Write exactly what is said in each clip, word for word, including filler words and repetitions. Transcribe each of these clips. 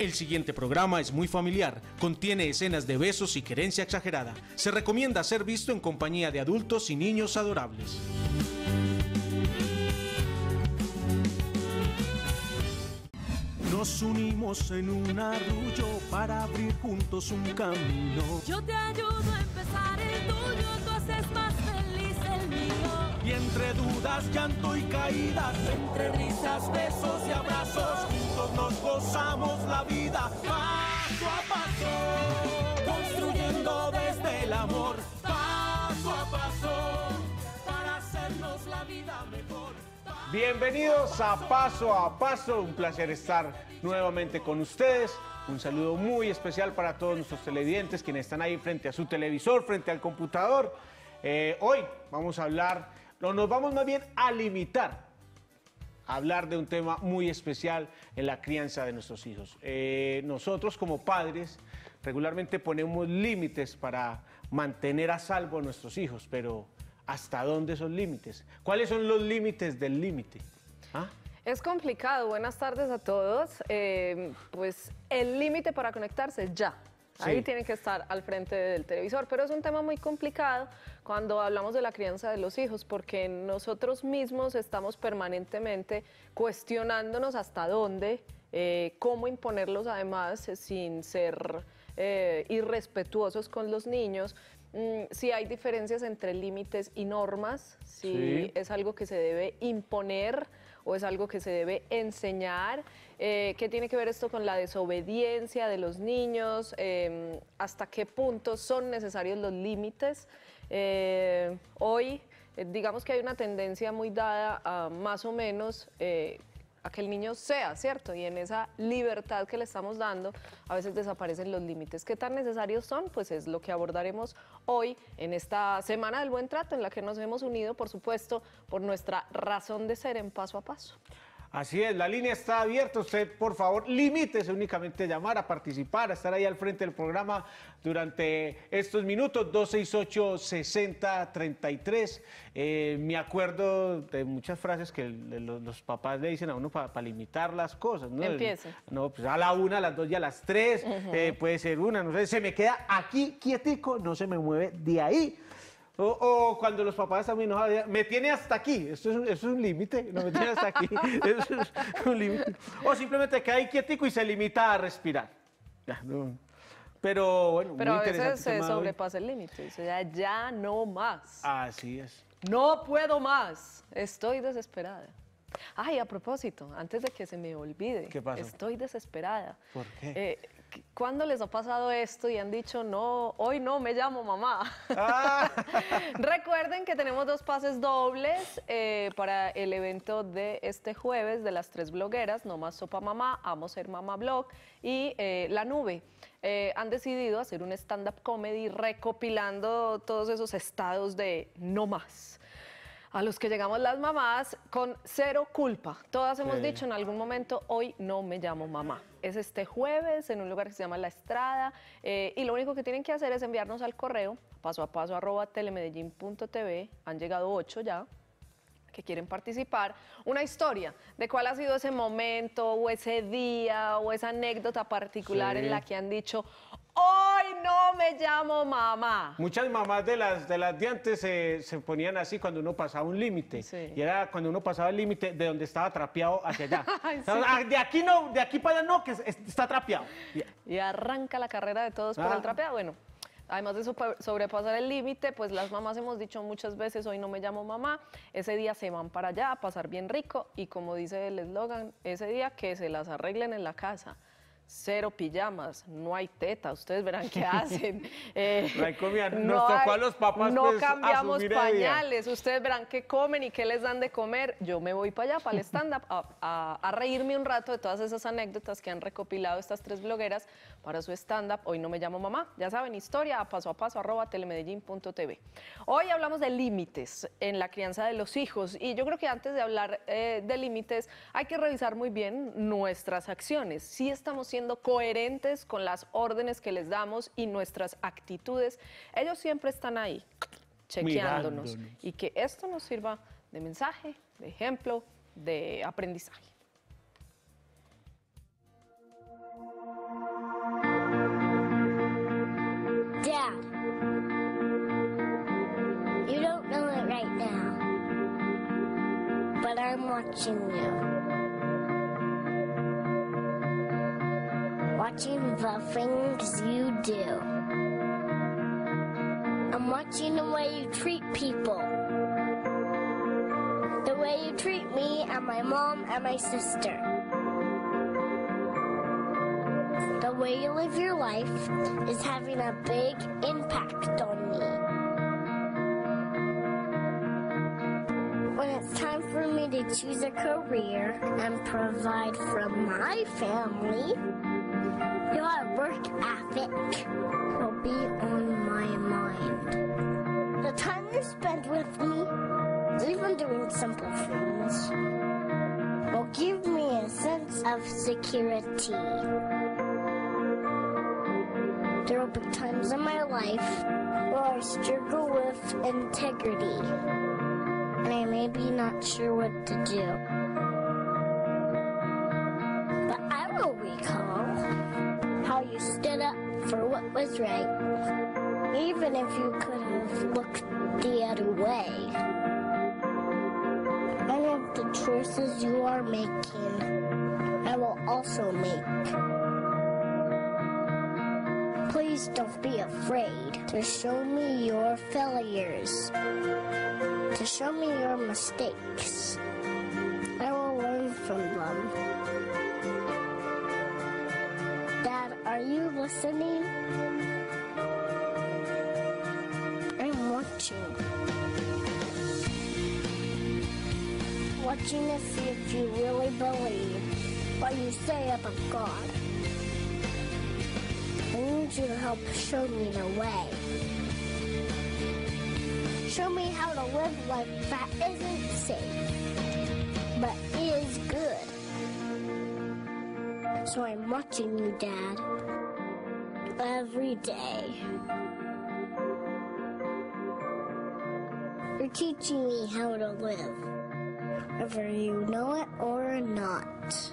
El siguiente programa es muy familiar, contiene escenas de besos y querencia exagerada. Se recomienda ser visto en compañía de adultos y niños adorables. Nos unimos en un arrullo para abrir juntos un camino. Yo te ayudo a empezar el tuyo, tú haces más feliz el mío. Y entre dudas, llanto y caídas, entre risas, besos y abrazos, juntos nos gozamos la vida, paso a paso, construyendo desde el amor, paso a paso, para hacernos la vida mejor. Bienvenidos a Paso a Paso, un placer estar nuevamente con ustedes. Un saludo muy especial para todos nuestros televidentes, quienes están ahí frente a su televisor, frente al computador. Eh, hoy vamos a hablar, no, nos vamos más bien a limitar, a hablar de un tema muy especial en la crianza de nuestros hijos. Eh, nosotros como padres regularmente ponemos límites para mantener a salvo a nuestros hijos, pero ¿hasta dónde son límites? ¿Cuáles son los límites del límite? ¿Ah? Es complicado. Buenas tardes a todos. Eh, pues el límite para conectarse ya. Sí. Ahí tienen que estar al frente del televisor, pero es un tema muy complicado cuando hablamos de la crianza de los hijos, porque nosotros mismos estamos permanentemente cuestionándonos hasta dónde, eh, cómo imponerlos además sin ser eh, irrespetuosos con los niños. Mm, si hay diferencias entre límites y normas, si sí. es algo que se debe imponer o es algo que se debe enseñar. Eh, ¿Qué tiene que ver esto con la desobediencia de los niños? Eh, ¿Hasta qué punto son necesarios los límites? Eh, hoy, eh, digamos que hay una tendencia muy dada a más o menos eh, a que el niño sea, ¿cierto? Y en esa libertad que le estamos dando, a veces desaparecen los límites. ¿Qué tan necesarios son? Pues es lo que abordaremos hoy en esta Semana del Buen Trato, en la que nos hemos unido, por supuesto, por nuestra razón de ser en Paso a Paso. Así es, la línea está abierta. Usted, por favor, limítese únicamente a llamar, a participar, a estar ahí al frente del programa durante estos minutos. Dos seis ocho, sesenta, treinta y tres. Eh, me acuerdo de muchas frases que los, los papás le dicen a uno para pa limitar las cosas, ¿no? Empiece. No, pues a la una, a las dos y a las tres. Uh-huh. eh, puede ser una, no sé, se me queda aquí quietico, no se me mueve de ahí. O, o cuando los papás también nos hablan, me tiene hasta aquí, esto es, eso es un límite, no me tiene hasta aquí, eso es un límite. O simplemente queda ahí quietico y se limita a respirar. Ya, no. Pero bueno, Pero muy a veces se sobrepasa el límite, o sea, ya no más. Así es. No puedo más, estoy desesperada. Ay, a propósito, antes de que se me olvide, ¿qué pasó? Estoy desesperada. ¿Por qué? Eh, ¿Cuándo les ha pasado esto y han dicho, no, hoy no me llamo mamá? Ah. Recuerden que tenemos dos pases dobles eh, para el evento de este jueves de las tres blogueras, No Más Sopa Mamá, Amo Ser Mamá Blog y eh, La Nube. Eh, han decidido hacer un stand-up comedy recopilando todos esos estados de no más, a los que llegamos las mamás con cero culpa. Todas hemos sí. dicho en algún momento, hoy no me llamo mamá. Es este jueves en un lugar que se llama La Estrada eh, y lo único que tienen que hacer es enviarnos al correo paso a paso arroba telemedellín punto tv. Han llegado ocho ya que quieren participar, una historia de cuál ha sido ese momento o ese día o esa anécdota particular sí. en la que han dicho, hoy no me llamo mamá. Muchas mamás de las de, las de antes se, se ponían así cuando uno pasaba un límite. Sí. Y era cuando uno pasaba el límite de donde estaba trapeado hacia allá. Sí. De aquí no, de aquí para allá no, que está trapeado. Y arranca la carrera de todos ah. por el trapeado. Bueno, además de sobrepasar el límite, pues las mamás hemos dicho muchas veces, hoy no me llamo mamá, ese día se van para allá a pasar bien rico y como dice el eslogan, ese día que se las arreglen en la casa. Cero pijamas, no hay teta, ustedes verán qué hacen. Eh, no hay comida, nos no tocó hay, a los papás. No pues, cambiamos pañales, ustedes verán qué comen y qué les dan de comer. Yo me voy para allá, para el stand-up, a, a, a reírme un rato de todas esas anécdotas que han recopilado estas tres blogueras para su stand-up. Hoy no me llamo mamá, ya saben, historia a paso a paso arroba telemedellín punto tv. Hoy hablamos de límites en la crianza de los hijos y yo creo que antes de hablar eh, de límites hay que revisar muy bien nuestras acciones. Si estamos siendo coherentes con las órdenes que les damos y nuestras actitudes, ellos siempre están ahí chequeándonos. Mirándonos. Y que esto nos sirva de mensaje, de ejemplo, de aprendizaje. watching you. Watching the things you do. I'm watching the way you treat people. The way you treat me and my mom and my sister. The way you live your life is having a big impact on me. When it's time for me to choose a career and provide for my family, your work ethic will be on my mind. The time you spend with me, even doing simple things, will give me a sense of security. There will be times in my life where I struggle with integrity, and I may be not sure what to do. But I will recall how you stood up for what was right, even if you could have looked the other way. Many of the choices you are making, I will also make. Please don't be afraid to show me your failures, to show me your mistakes. I will learn from them. Dad, are you listening? I'm watching. Watching to see if you really believe what you say about God. I need you to help show me the way. Show me how to live life that isn't safe, but is good. So I'm watching you, Dad, every day. You're teaching me how to live, whether you know it or not.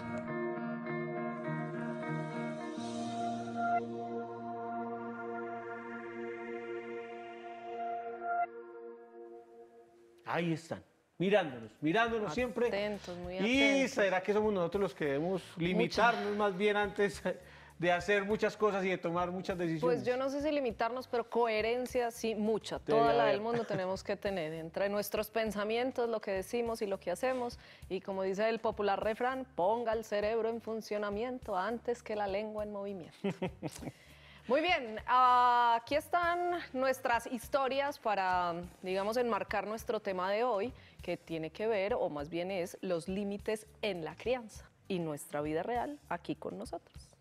Ahí están, mirándonos, mirándonos siempre. Atentos, muy Y atentos. será que somos nosotros los que debemos limitarnos más bien antes de hacer muchas cosas y de tomar muchas decisiones. Pues yo no sé si limitarnos, pero coherencia sí, mucha. Debe Toda la haber. del mundo tenemos que tener entre nuestros pensamientos, lo que decimos y lo que hacemos. Y como dice el popular refrán, ponga el cerebro en funcionamiento antes que la lengua en movimiento. Muy bien, aquí están nuestras historias para, digamos, enmarcar nuestro tema de hoy, que tiene que ver, o más bien es, los límites en la crianza y nuestra vida real aquí con nosotros.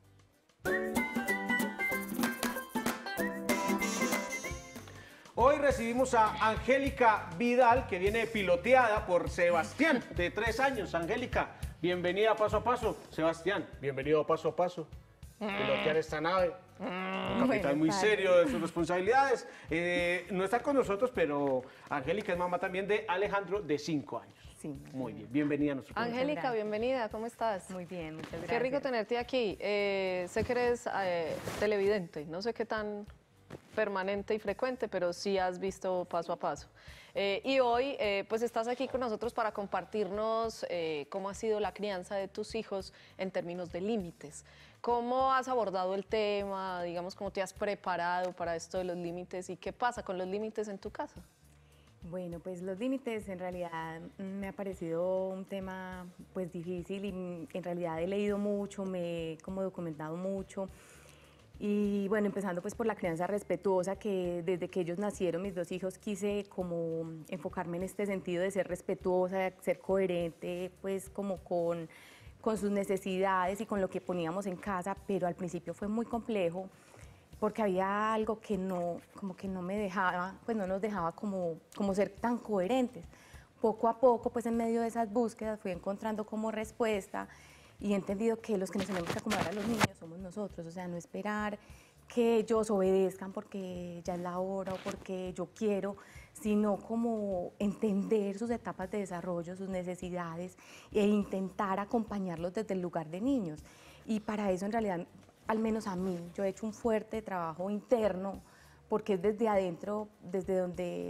Hoy recibimos a Angélica Vidal, que viene piloteada por Sebastián, de tres años. Angélica, bienvenida a Paso a Paso. Sebastián, bienvenido a Paso a Paso. Pilotear esta nave. Un capitán muy serio de sus responsabilidades. Eh, no está con nosotros, pero Angélica es mamá también de Alejandro, de cinco años. Sí. Muy bien, bienvenida a nuestro programa. Angélica, gracias. bienvenida, ¿cómo estás? Muy bien, muchas gracias. Qué rico tenerte aquí. Eh, sé que eres eh, televidente, no sé qué tan permanente y frecuente, pero sí has visto Paso a Paso. Eh, y hoy, eh, pues estás aquí con nosotros para compartirnos eh, cómo ha sido la crianza de tus hijos en términos de límites. ¿Cómo has abordado el tema? Digamos, ¿cómo te has preparado para esto de los límites? ¿Y qué pasa con los límites en tu casa? Bueno, pues los límites en realidad mm, me ha parecido un tema pues difícil y mm, en realidad he leído mucho, me he como documentado mucho. Y bueno, empezando pues por la crianza respetuosa, que desde que ellos nacieron, mis dos hijos, quise como enfocarme en este sentido de ser respetuosa, de ser coherente, pues como con, con sus necesidades y con lo que poníamos en casa, pero al principio fue muy complejo porque había algo que no, como que no me dejaba, pues no nos dejaba como, como ser tan coherentes. Poco a poco, pues en medio de esas búsquedas fui encontrando como respuesta y he entendido que los que nos tenemos que acomodar a los niños somos nosotros, o sea, no esperar que ellos obedezcan porque ya es la hora o porque yo quiero, sino como entender sus etapas de desarrollo, sus necesidades e intentar acompañarlos desde el lugar de niños. Y para eso en realidad, al menos a mí, yo he hecho un fuerte trabajo interno porque es desde adentro, desde donde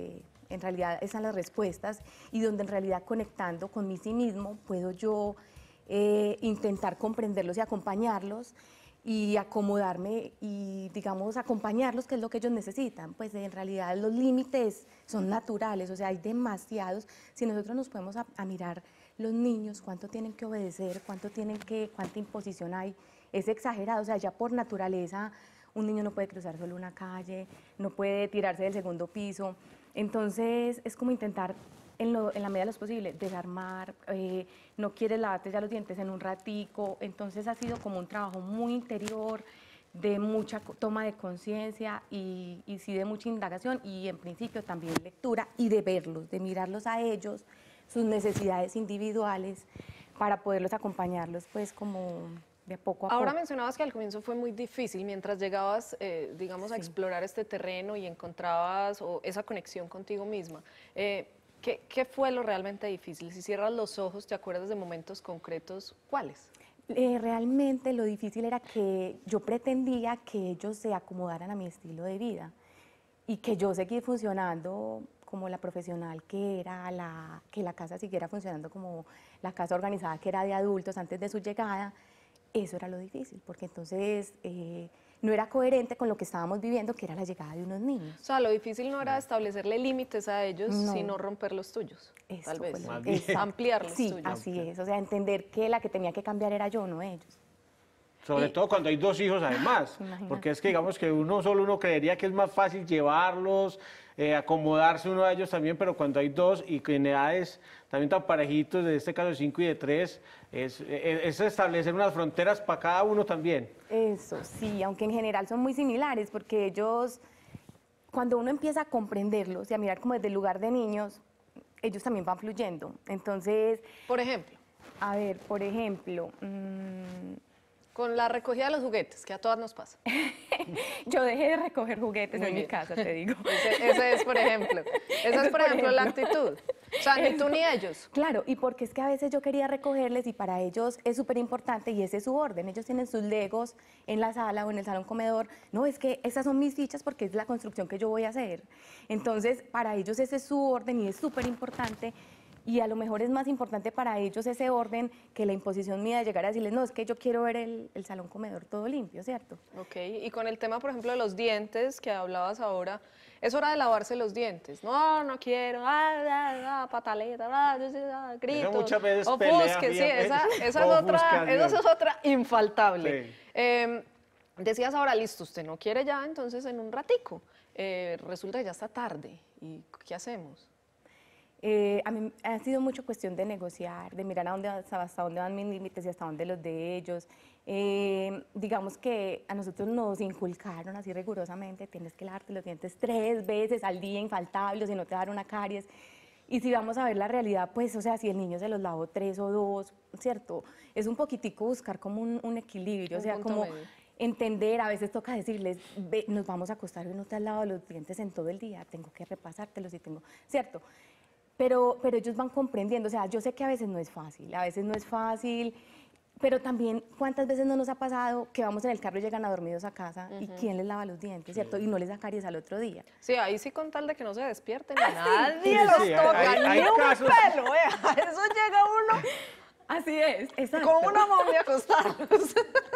en realidad esas son las respuestas y donde en realidad conectando con mí sí mismo puedo yo eh, intentar comprenderlos y acompañarlos y acomodarme y, digamos, acompañarlos, que es lo que ellos necesitan. Pues en realidad los límites son naturales, o sea, hay demasiados. Si nosotros nos podemos a, a mirar los niños, cuánto tienen que obedecer, cuánto tienen que, cuánta imposición hay, es exagerado, o sea, ya por naturaleza un niño no puede cruzar solo una calle, no puede tirarse del segundo piso. Entonces es como intentar en, lo, en la medida de lo posible desarmar, eh, no quieres lavarte ya los dientes en un ratico. Entonces ha sido como un trabajo muy interior, de mucha toma de conciencia y, y sí de mucha indagación y en principio también lectura y de verlos, de mirarlos a ellos, sus necesidades individuales para poderlos acompañarlos pues como de poco a Ahora poco. mencionabas que al comienzo fue muy difícil, mientras llegabas, eh, digamos, a Sí. explorar este terreno y encontrabas o, esa conexión contigo misma. Eh, ¿qué, ¿Qué fue lo realmente difícil? Si cierras los ojos, ¿te acuerdas de momentos concretos? ¿Cuáles? Eh, realmente lo difícil era que yo pretendía que ellos se acomodaran a mi estilo de vida y que yo seguir funcionando como la profesional que era, la, que la casa siguiera funcionando como la casa organizada que era de adultos antes de su llegada. Eso era lo difícil, porque entonces eh, no era coherente con lo que estábamos viviendo, que era la llegada de unos niños. O sea, lo difícil no era establecerle límites a ellos, No. sino romper los tuyos, Eso tal fue vez. lo- Más bien. exacto. Ampliar los Sí, tuyos. así es, o sea, entender que la que tenía que cambiar era yo, no ellos. Sobre Y- todo cuando hay dos hijos además, Imagínate. porque es que digamos que uno solo uno creería que es más fácil llevarlos, eh, acomodarse uno a ellos también, pero cuando hay dos y en edades también tan parejitos, en este caso de cinco y de tres, es, es- es establecer unas fronteras para cada uno también. Eso, sí, aunque en general son muy similares, porque ellos, cuando uno empieza a comprenderlos y a mirar como desde el lugar de niños, ellos también van fluyendo. Entonces, Por ejemplo, a ver, por ejemplo, mm, con la recogida de los juguetes, que a todas nos pasa. yo dejé de recoger juguetes Muy en mi bien. casa, te digo. Ese, ese es, por ejemplo. Esa Ese es, por ejemplo, la ejemplo. actitud. O sea, ni tú ni ellos. Claro, y porque es que a veces yo quería recogerles y para ellos es súper importante y ese es su orden. Ellos tienen sus legos en la sala o en el salón comedor. No, es que esas son mis fichas porque es la construcción que yo voy a hacer. Entonces, para ellos ese es su orden y es súper importante. Y a lo mejor es más importante para ellos ese orden que la imposición mía de llegar a decirles, no, es que yo quiero ver el, el salón comedor todo limpio, ¿cierto? Ok, y con el tema, por ejemplo, de los dientes que hablabas ahora, es hora de lavarse los dientes. No, no quiero, ah, ah, ah, pataleta, ah, ah, gritos. muchas veces pelea, ofusque, sí, fíjate, esa, esa, es otra, ofuscación. esa es otra infaltable. Sí. Eh, decías ahora, listo, usted no quiere ya, entonces en un ratico. Eh, resulta que ya está tarde, ¿y qué hacemos? Eh, a mí ha sido mucho cuestión de negociar, de mirar a dónde, hasta hasta dónde van mis límites y hasta dónde los de ellos. Eh, digamos que a nosotros nos inculcaron así rigurosamente, tienes que lavarte los dientes tres veces al día, infaltable, o si no te va a dar una caries. Y si vamos a ver la realidad, pues, o sea, si el niño se los lavó tres o dos, ¿cierto? Es un poquitico buscar como un, un equilibrio, Un o sea, punto como medio. entender, a veces toca decirles, ve, nos vamos a acostar y no te has lavado los dientes en todo el día, tengo que repasártelos y tengo, ¿cierto? Pero, pero ellos van comprendiendo, o sea, yo sé que a veces no es fácil, a veces no es fácil, pero también cuántas veces no nos ha pasado que vamos en el carro y llegan a dormidos a casa y quién les lava los dientes, ¿cierto? Y no les da caries al otro día. Sí, ahí sí con tal de que no se despierten, Ah, nadie Sí, los sí, toca, hay- hay ni un casos- pelo, vea, eso llega uno Así es, exacto. con una momia a acostarlos.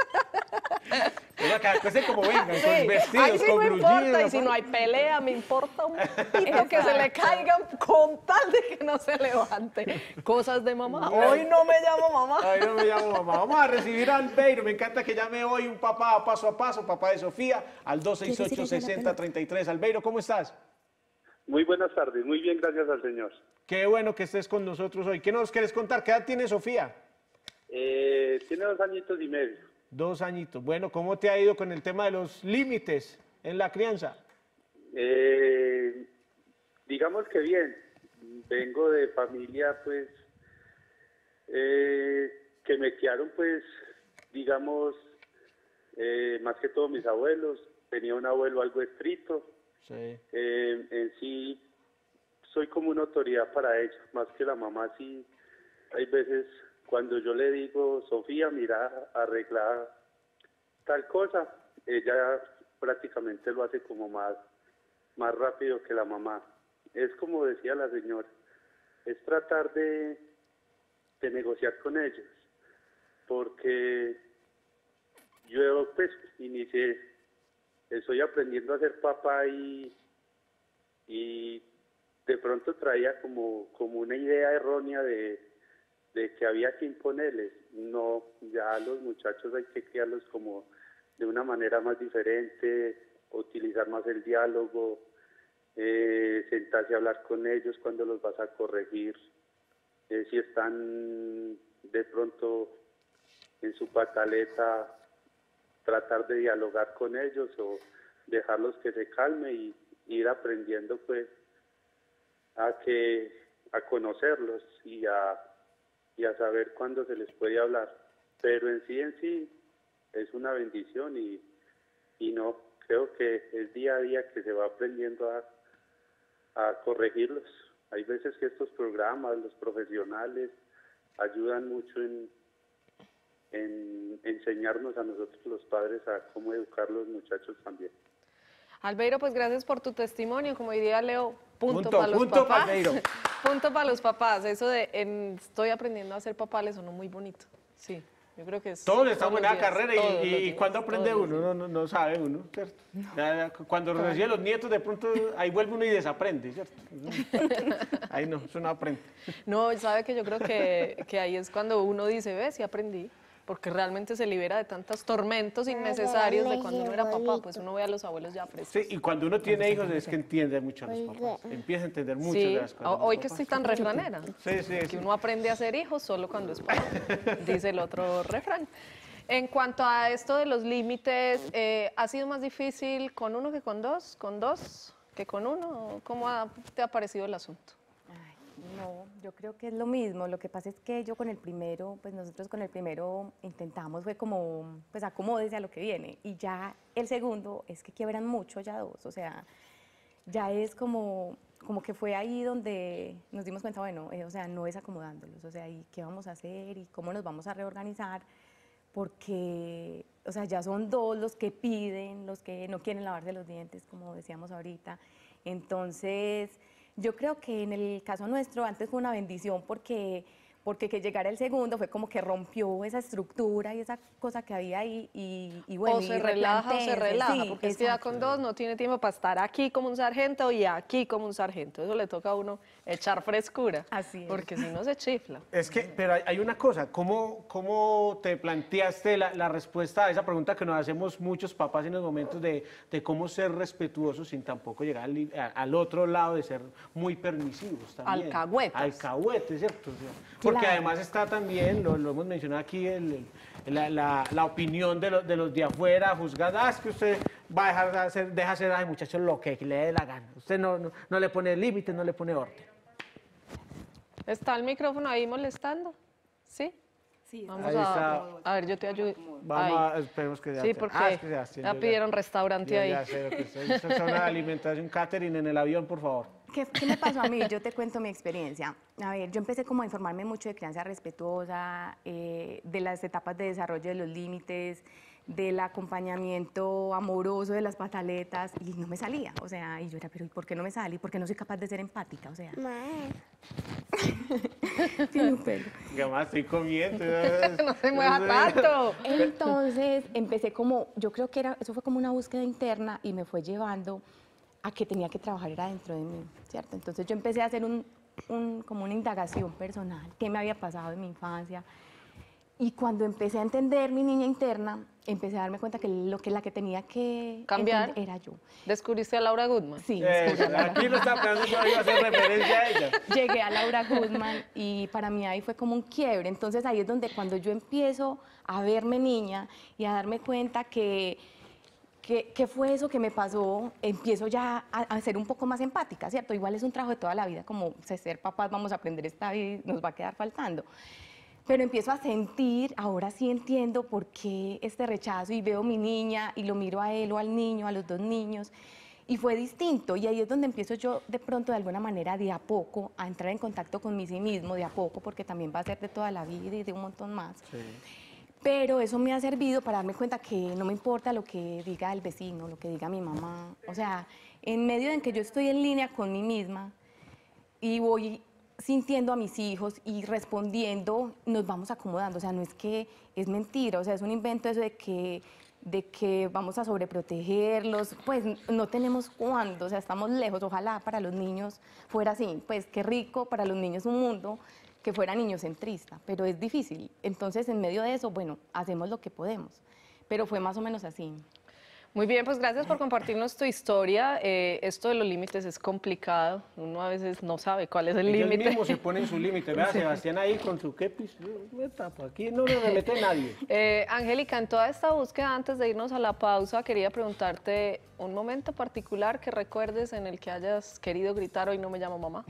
Oiga, que acuesten como vengan, Sí, con vestidos, ahí sí con no importa, y grullidos, si no ¿no? hay pelea, me importa un pito que se le caigan con tal de que no se levante. Cosas de mamá. Hoy no me llamo mamá. Ay, no me llamo mamá. Vamos a recibir a Albeiro. Me encanta que llame hoy un papá a paso a paso, papá de Sofía, al dos seis ocho, seis cero tres tres. Albeiro, ¿cómo estás? Muy buenas tardes, muy bien, gracias al Señor. Qué bueno que estés con nosotros hoy. ¿Qué nos quieres contar? ¿Qué edad tiene Sofía? Eh, tiene dos añitos y medio. Dos añitos. Bueno, ¿cómo te ha ido con el tema de los límites en la crianza? Eh, digamos que bien, vengo de familia pues eh, que me criaron pues, digamos, eh, más que todo mis abuelos. Tenía un abuelo algo estricto. Sí. Eh, en sí soy como una autoridad para ellos, más que la mamá. Sí, hay veces cuando yo le digo, Sofía, mira, arregla tal cosa, ella prácticamente lo hace como más, más rápido que la mamá. es como decía la señora, es tratar de, de negociar con ellos, porque yo pues inicié, estoy aprendiendo a ser papá y, y de pronto traía como, como una idea errónea de, de que había que imponerles. No, ya los muchachos hay que criarlos como de una manera más diferente, utilizar más el diálogo, eh, sentarse a hablar con ellos cuando los vas a corregir, eh, si están de pronto en su pataleta, tratar de dialogar con ellos o dejarlos que se calme y ir aprendiendo pues a que a conocerlos y a, y a saber cuándo se les puede hablar. Pero en sí, en sí, es una bendición y, y no, creo que es día a día que se va aprendiendo a, a corregirlos. Hay veces que estos programas, los profesionales, ayudan mucho en, en enseñarnos a nosotros los padres a cómo educar a los muchachos también. Albeiro, pues gracias por tu testimonio, como diría Leo, punto, Punto, para los punto papás. pa' Albeiro. Punto para los papás, eso de en, estoy aprendiendo a ser papá le sonó muy bonito, sí. Yo creo que es Todos estamos en los la días, carrera todos y, los y, días, cuando aprende todos los uno, no, no, no sabe uno, ¿cierto? Ya, ya, cuando recibe los nietos, de pronto ahí vuelve uno y desaprende, ¿cierto? Ahí no, eso no aprende. No, sabe que yo creo que, que ahí es cuando uno dice, ve, sí aprendí, porque realmente se libera de tantos tormentos innecesarios de cuando uno era papá, pues uno ve a los abuelos ya frescos. Sí, y cuando uno tiene hijos es que entiende mucho a los papás, empieza a entender mucho Sí, de las cosas. ho- de los hoy que papás. estoy tan refranera, Sí, sí, que sí. uno aprende a ser hijo solo cuando es papá, dice el otro refrán. En cuanto a esto de los límites, eh, ¿ha sido más difícil con uno que con dos? ¿Con dos que con uno? ¿Cómo ha- te ha parecido el asunto? Ay, no, yo creo que es lo mismo. Lo que pasa es que yo con el primero, pues nosotros con el primero intentamos, fue como, pues acomódese a lo que viene. Y ya el segundo es que quiebran mucho ya dos. O sea, ya es como, como que fue ahí donde nos dimos cuenta, bueno, eh, o sea, no es acomodándolos. O sea, ¿y qué vamos a hacer? ¿Y cómo nos vamos a reorganizar? Porque, o sea, ya son dos los que piden, los que no quieren lavarse los dientes, como decíamos ahorita. Entonces, yo creo que en el caso nuestro antes fue una bendición porque, porque que llegara el segundo fue como que rompió esa estructura y esa cosa que había ahí y, y bueno, o y se relaja o se replantéense, relaja, sí, porque es que ya exacto. con dos no tiene tiempo para estar aquí como un sargento y aquí como un sargento. Eso le toca a uno echar frescura, Así es. porque si no se chifla. Es que, pero hay, hay una cosa, ¿cómo, cómo te planteaste la, la respuesta a esa pregunta que nos hacemos muchos papás en los momentos de, de cómo ser respetuosos sin tampoco llegar al, li- a- al otro lado de ser muy permisivos también? Alcahuetas. Alcahuetes, ¿cierto? O sea, porque Claro. además está también, lo, lo hemos mencionado aquí, el- el- la, la- la opinión de, los de los de afuera, juzgando, ah, es que usted va a dejar de hacer, deja hacer a muchachos lo que le dé la gana. Usted no, no, no le pone límites, no le pone orden. ¿Está el micrófono ahí molestando? ¿Sí? Sí, Vamos Ahí a, está. a ver, yo te ayudo. Vamos Ahí. a, esperemos que Sí, ya- porque ah, es que ya, sí, ya yo pidieron restaurante yo ahí. Ya sé lo que es. Eso es una alimentación catering en el avión, por favor. ¿Qué, qué me pasó a mí? Yo te cuento mi experiencia. A ver, yo empecé como a informarme mucho de crianza respetuosa, eh, de las etapas de desarrollo de los límites, del acompañamiento amoroso de las pataletas, y no me salía. O sea, y yo era, pero ¿y por qué no me sale? ¿Y por qué no soy capaz de ser empática? O sea, tiene un pelo. Que más estoy comiendo. No se mueva tanto. Entonces empecé como, yo creo que era, eso fue como una búsqueda interna y me fue llevando a que tenía que trabajar era dentro de mí, ¿cierto? Entonces yo empecé a hacer un, un- como una indagación personal, qué me había pasado en mi infancia. Y cuando empecé a entender mi niña interna, empecé a darme cuenta que lo que la que tenía que Cambiar. entender era yo. ¿Descubriste a Laura Goodman? Sí, Eh, aquí lo está pensando, yo iba a hacer referencia a ella. llegué a Laura Goodman y para mí ahí fue como un quiebre. Entonces ahí es donde cuando yo empiezo a verme niña y a darme cuenta que, que, que fue eso que me pasó, empiezo ya a, a ser un poco más empática, ¿cierto? Igual es un trabajo de toda la vida, como ser papás vamos a aprender esta vida y nos va a quedar faltando. Pero empiezo a sentir, ahora sí entiendo por qué este rechazo y veo a mi niña y lo miro a él o al niño, a los dos niños, y fue distinto. Y ahí es donde empiezo yo de pronto, de alguna manera, de a poco, a entrar en contacto con mí sí mismo, de a poco, porque también va a ser de toda la vida y de un montón más. Pero eso me ha servido para darme cuenta que no me importa lo que diga el vecino, lo que diga mi mamá. O sea, en medio de que yo estoy en línea con mí misma, y voy sintiendo a mis hijos y respondiendo, nos vamos acomodando. O sea, no es que es mentira, o sea, es un invento eso de que, de que vamos a sobreprotegerlos, pues no tenemos cuándo, o sea, estamos lejos. Ojalá para los niños fuera así, pues qué rico para los niños un mundo que fuera niñocentrista, pero es difícil. Entonces, en medio de eso, bueno, hacemos lo que podemos, pero fue más o menos así. Muy bien, pues gracias por compartirnos tu historia. Eh, esto de los límites es complicado. Uno a veces no sabe cuál es el límite. Ellos mismos se ponen su límite. Vea, Sebastián ahí con su kepis. Me tapo, aquí no le mete nadie. Eh, Angélica, en toda esta búsqueda, antes de irnos a la pausa, quería preguntarte un momento particular que recuerdes en el que hayas querido gritar "hoy no me llamo mamá".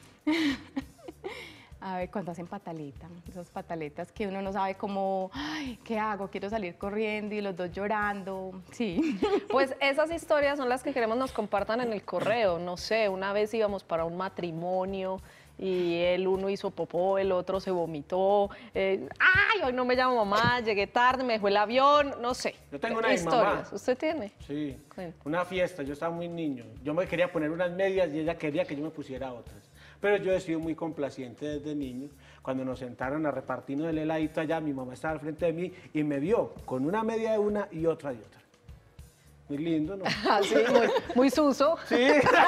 A ver, cuando hacen pataleta, esas pataletas que uno no sabe cómo, ay, ¿qué hago? Quiero salir corriendo y los dos llorando, sí. Pues esas historias son las que queremos nos compartan en el correo. No sé, una vez íbamos para un matrimonio y el uno hizo popó, el otro se vomitó. Eh, ay, hoy no me llamo mamá, llegué tarde, me dejó el avión, no sé. Yo tengo una historias. mamá. ¿Usted tiene? Sí, Cuenta. una fiesta, yo estaba muy niño. Yo me quería poner unas medias y ella quería que yo me pusiera otras. Pero yo he sido muy complaciente desde niño. Cuando nos sentaron a repartirnos el heladito allá, mi mamá estaba al frente de mí y me vio con una media de una y otra de otra. Muy lindo, ¿no? Así, muy, muy suso. Sí.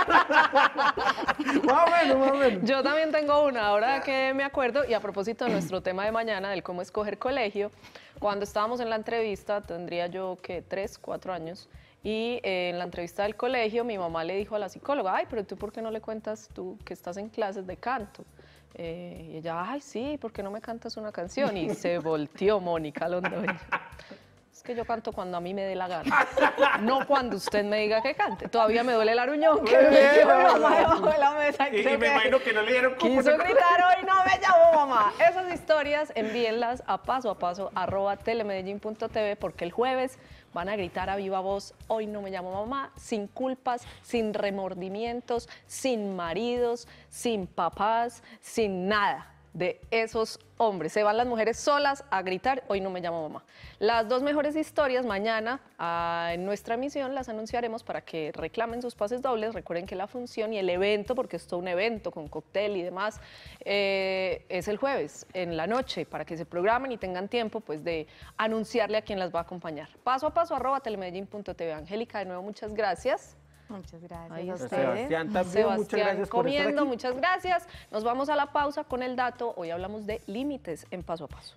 Más o menos, más o menos. Yo también tengo una, ahora que me acuerdo, y a propósito de nuestro tema de mañana, del cómo escoger colegio, cuando estábamos en la entrevista, tendría yo, que tres, cuatro años, y eh, en la entrevista del colegio mi mamá le dijo a la psicóloga, ay, pero tú ¿por qué no le cuentas tú que estás en clases de canto? Eh, y ella, ay, sí, ¿por qué no me cantas una canción? Y se volteó Mónica Londoño. Es que yo canto cuando a mí me dé la gana, no cuando usted me diga que cante. Todavía me duele el aruñón que me metió mi mamá debajo de la mesa. Y, y me imagino que no le dieron como... Quiso gritar hoy, no me llamo mamá. Esas historias envíenlas a paso a paso arroba telemedellín punto tv, porque el jueves van a gritar a viva voz, hoy no me llamo mamá, sin culpas, sin remordimientos, sin maridos, sin papás, sin nada de esos hombres. Se van las mujeres solas a gritar, hoy no me llamo mamá. Las dos mejores historias mañana ah, en nuestra emisión las anunciaremos para que reclamen sus pases dobles. Recuerden que la función y el evento, porque es todo un evento con cóctel y demás, eh, es el jueves en la noche, para que se programen y tengan tiempo pues de anunciarle a quién las va a acompañar. Paso a paso arroba telemedellín punto tv. Angélica, de nuevo muchas gracias. Muchas gracias Ahí a está. ustedes. Sebastián también, Sebastián muchas gracias por estar comiendo, aquí. muchas gracias. Nos vamos a la pausa con el dato. Hoy hablamos de límites en Paso a Paso.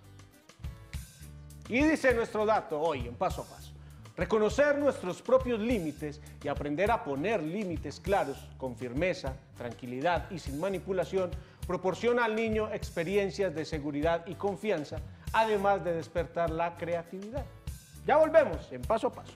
Y dice nuestro dato hoy en Paso a Paso: reconocer nuestros propios límites y aprender a poner límites claros, con firmeza, tranquilidad y sin manipulación, proporciona al niño experiencias de seguridad y confianza, además de despertar la creatividad. Ya volvemos en Paso a Paso.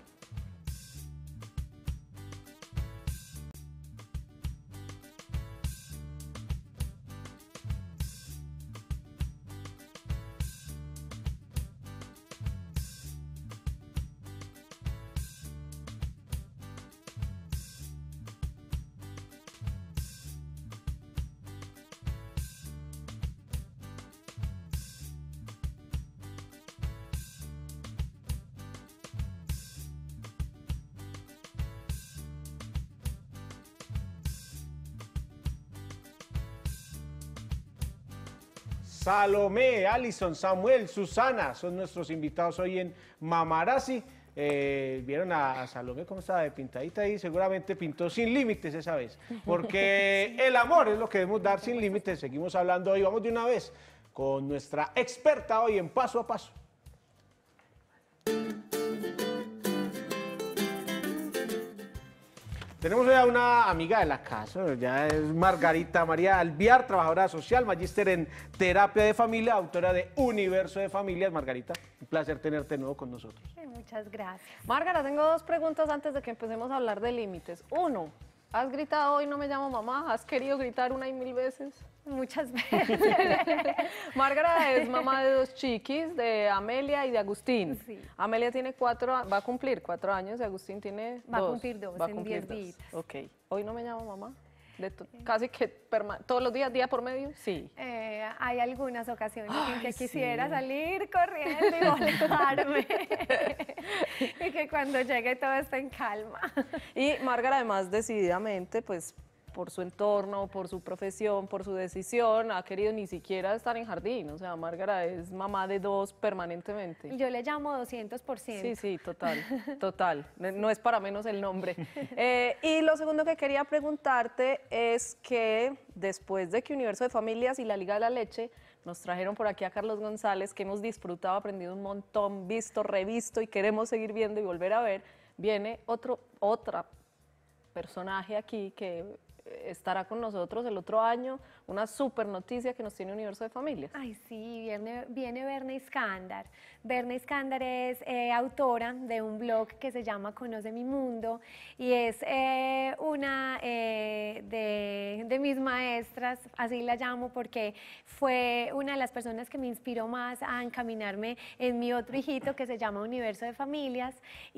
Salomé, Alison, Samuel, Susana son nuestros invitados hoy en Mamarazzi. Eh, Vieron a, a Salomé cómo estaba de pintadita ahí, seguramente pintó sin límites esa vez, porque el amor es lo que debemos dar sin límites. Seguimos hablando hoy, vamos de una vez con nuestra experta hoy en Paso a Paso. Tenemos ya una amiga de la casa, ya es Margarita María Alviar, trabajadora social, magíster en terapia de familia, autora de Universo de Familias. Margarita, un placer tenerte de nuevo con nosotros. Muchas gracias. Márgara, tengo dos preguntas antes de que empecemos a hablar de límites. Uno, ¿has gritado hoy no me llamo mamá? ¿Has querido gritar una y mil veces? Muchas veces. Márgara es mamá de dos chiquis, de Amelia y de Agustín. Sí. Amelia tiene cuatro, va a cumplir cuatro años y Agustín tiene Va a dos. cumplir dos, Va a en cumplir diez dos. días. Ok. Hoy no me llamo mamá. De to- casi que perma- todos los días, día por medio. Sí. Eh, hay algunas ocasiones en que Ay, quisiera sí. salir corriendo y volcarme. Y que cuando llegue todo esté en calma. Y Márgara además decididamente pues por su entorno, por su profesión, por su decisión, ha querido ni siquiera estar en jardín. O sea, Márgara es mamá de dos permanentemente. Yo le llamo doscientos por ciento. Sí, sí, total, total. No es para menos el nombre. Eh, y lo segundo que quería preguntarte es que después de que Universo de Familias y la Liga de la Leche nos trajeron por aquí a Carlos González, que hemos disfrutado, aprendido un montón, visto, revisto y queremos seguir viendo y volver a ver, viene otro, otra personaje aquí que estará con nosotros el otro año, una super noticia que nos tiene Universo de Familias. Ay, sí, viene, viene Berna Iskandar. Berna Iskandar es eh, autora de un blog que se llama Conoce mi Mundo y es eh, una eh, de, de mis maestras, así la llamo porque fue una de las personas que me inspiró más a encaminarme en mi otro hijito que se llama Universo de Familias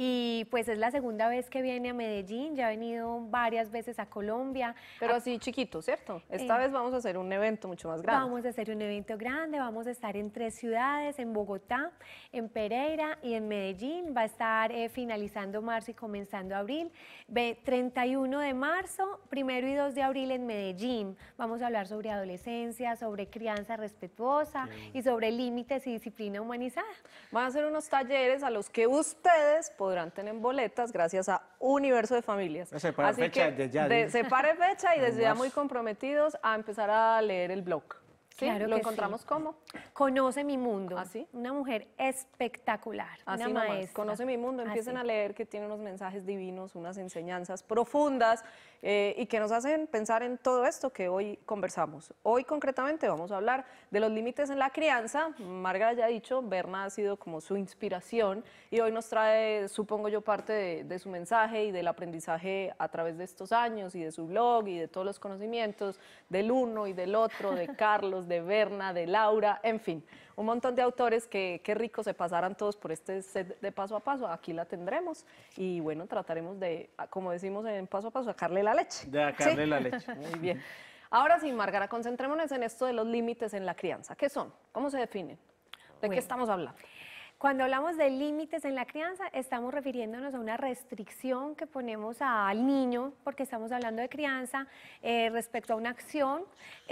y pues es la segunda vez que viene a Medellín, ya ha venido varias veces a Colombia. Pero así chiquito, ¿cierto? Esta Eh, vez vamos a hacer un evento mucho más grande. Vamos a hacer un evento grande, vamos a estar en tres ciudades, en Bogotá, en Pereira y en Medellín. Va a estar eh, finalizando marzo y comenzando abril. Ve, treinta y uno de marzo, primero y dos de abril en Medellín. Vamos a hablar sobre adolescencia, sobre crianza respetuosa y sobre límites y disciplina humanizada. Van a ser unos talleres a los que ustedes podrán tener boletas gracias a Universo de Familias. Separe Así fecha que desde ya, de- ¿no? separe fecha y desde ya Más. muy comprometidos a empezar a leer el blog. ¿Sí? Claro ¿Lo que encontramos sí. cómo? Conoce mi mundo. ¿Así? Una mujer espectacular. Así una nomás, maestra. Conoce mi mundo, empiecen Así. a leer que tiene unos mensajes divinos, unas enseñanzas profundas eh, y que nos hacen pensar en todo esto que hoy conversamos. Hoy concretamente vamos a hablar de los límites en la crianza. Marga ya ha dicho, Berna ha sido como su inspiración y hoy nos trae, supongo yo, parte de, de su mensaje y del aprendizaje a través de estos años y de su blog y de todos los conocimientos del uno y del otro, de Carlos, de Berna, de Laura, en fin, un montón de autores que qué rico se pasaran todos por este set de paso a paso. Aquí la tendremos y bueno, trataremos de, como decimos en paso a paso, sacarle la leche. De sacarle ¿Sí? la leche. Muy bien. Ahora sí, Márgara, concentrémonos en esto de los límites en la crianza. ¿Qué son? ¿Cómo se definen? ¿De qué Bueno. estamos hablando? Cuando hablamos de límites en la crianza, estamos refiriéndonos a una restricción que ponemos al niño, porque estamos hablando de crianza, eh, respecto a una acción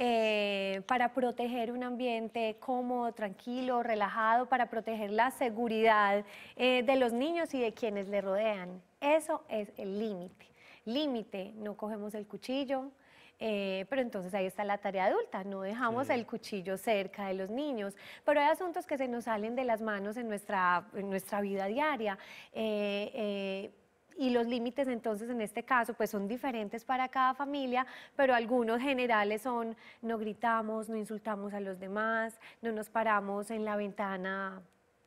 eh, para proteger un ambiente cómodo, tranquilo, relajado, para proteger la seguridad eh, de los niños y de quienes le rodean. Eso es el límite. Límite, no cogemos el cuchillo. Eh, pero entonces ahí está la tarea adulta, no dejamos el cuchillo cerca de los niños, pero hay asuntos que se nos salen de las manos en nuestra, en nuestra vida diaria. eh, eh, Y los límites entonces en este caso pues son diferentes para cada familia, pero algunos generales son no gritamos, no insultamos a los demás, no nos paramos en la ventana